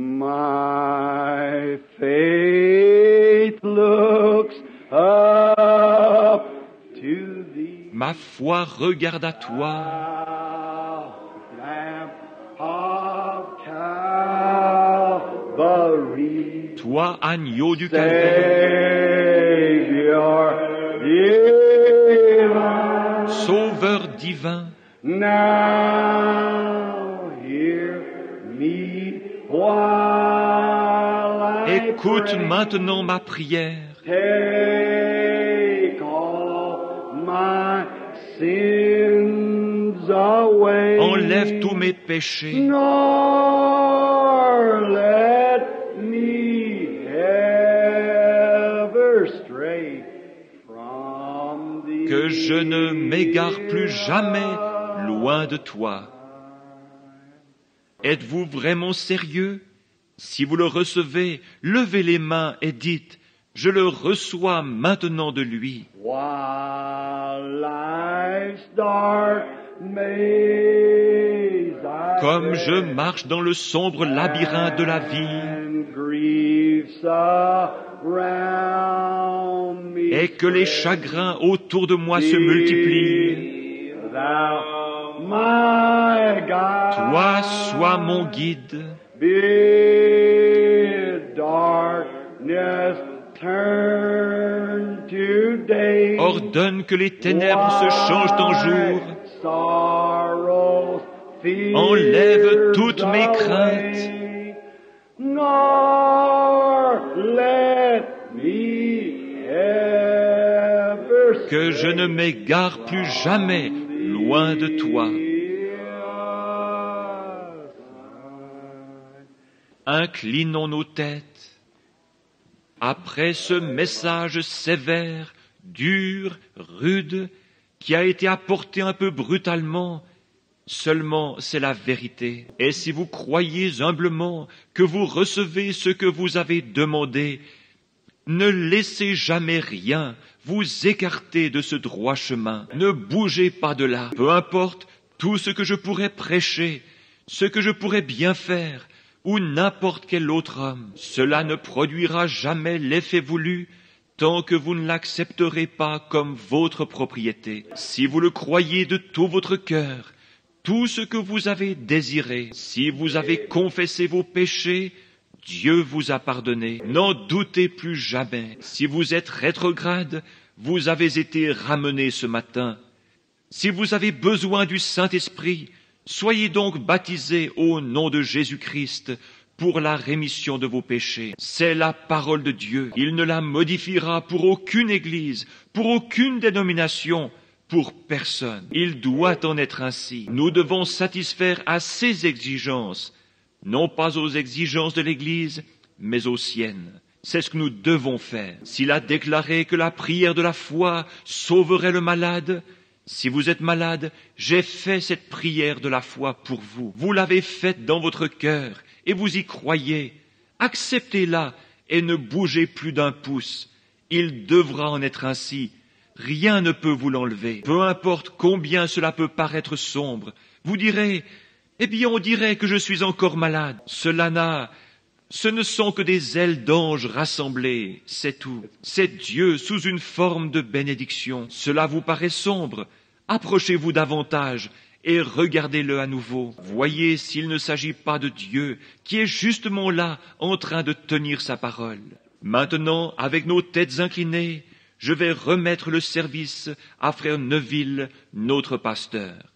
My faith looks up to thee. Ma foi regarde à toi, Lamb of Calvary, toi agneau du Calvaire, Savior divine. Sauveur divin. Now hear me while I Écoute pray. maintenant ma prière. Take all my sins away. Enlève tous mes péchés. Nor let me ever stray from thee. Que je ne m'égare plus jamais loin de toi. Êtes-vous vraiment sérieux? Si vous le recevez, levez les mains et dites, je le reçois maintenant de lui. While life's dark maze I Comme je tread, marche dans le sombre labyrinthe de la vie, and griefs surround me, et que les chagrins autour de moi se multiplient, Thou, my God, toi sois mon guide. bid darkness turn to day. Ordonne que les ténèbres se changent en jour. Sorrows, fears Enlève toutes mes away. craintes. Nor let me ever Que je ne m'égare plus jamais loin de toi. Inclinons nos têtes. Après ce message sévère, dur, rude, qui a été apporté un peu brutalement, seulement c'est la vérité. Et si vous croyez humblement que vous recevez ce que vous avez demandé, ne laissez jamais rien vous écarter de ce droit chemin. Ne bougez pas de là. Peu importe tout ce que je pourrais prêcher, ce que je pourrais bien faire, ou n'importe quel autre homme, cela ne produira jamais l'effet voulu tant que vous ne l'accepterez pas comme votre propriété. Si vous le croyez de tout votre cœur, tout ce que vous avez désiré, si vous avez confessé vos péchés, Dieu vous a pardonné. N'en doutez plus jamais. Si vous êtes rétrograde, vous avez été ramené ce matin. Si vous avez besoin du Saint-Esprit, soyez donc baptisés au nom de Jésus-Christ pour la rémission de vos péchés. C'est la parole de Dieu. Il ne la modifiera pour aucune église, pour aucune dénomination, pour personne. Il doit en être ainsi. Nous devons satisfaire à ses exigences, non pas aux exigences de l'église, mais aux siennes. C'est ce que nous devons faire. S'il a déclaré que la prière de la foi sauverait le malade, si vous êtes malade, j'ai fait cette prière de la foi pour vous. Vous l'avez faite dans votre cœur et vous y croyez. Acceptez-la et ne bougez plus d'un pouce. Il devra en être ainsi. Rien ne peut vous l'enlever. Peu importe combien cela peut paraître sombre. Vous direz, eh bien on dirait que je suis encore malade. Ce ne sont que des ailes d'anges rassemblées, c'est tout. C'est Dieu sous une forme de bénédiction. Cela vous paraît sombre. Approchez-vous davantage et regardez-le à nouveau. Voyez s'il ne s'agit pas de Dieu qui est justement là en train de tenir sa parole. Maintenant, avec nos têtes inclinées, je vais remettre le service à frère Neville, notre pasteur.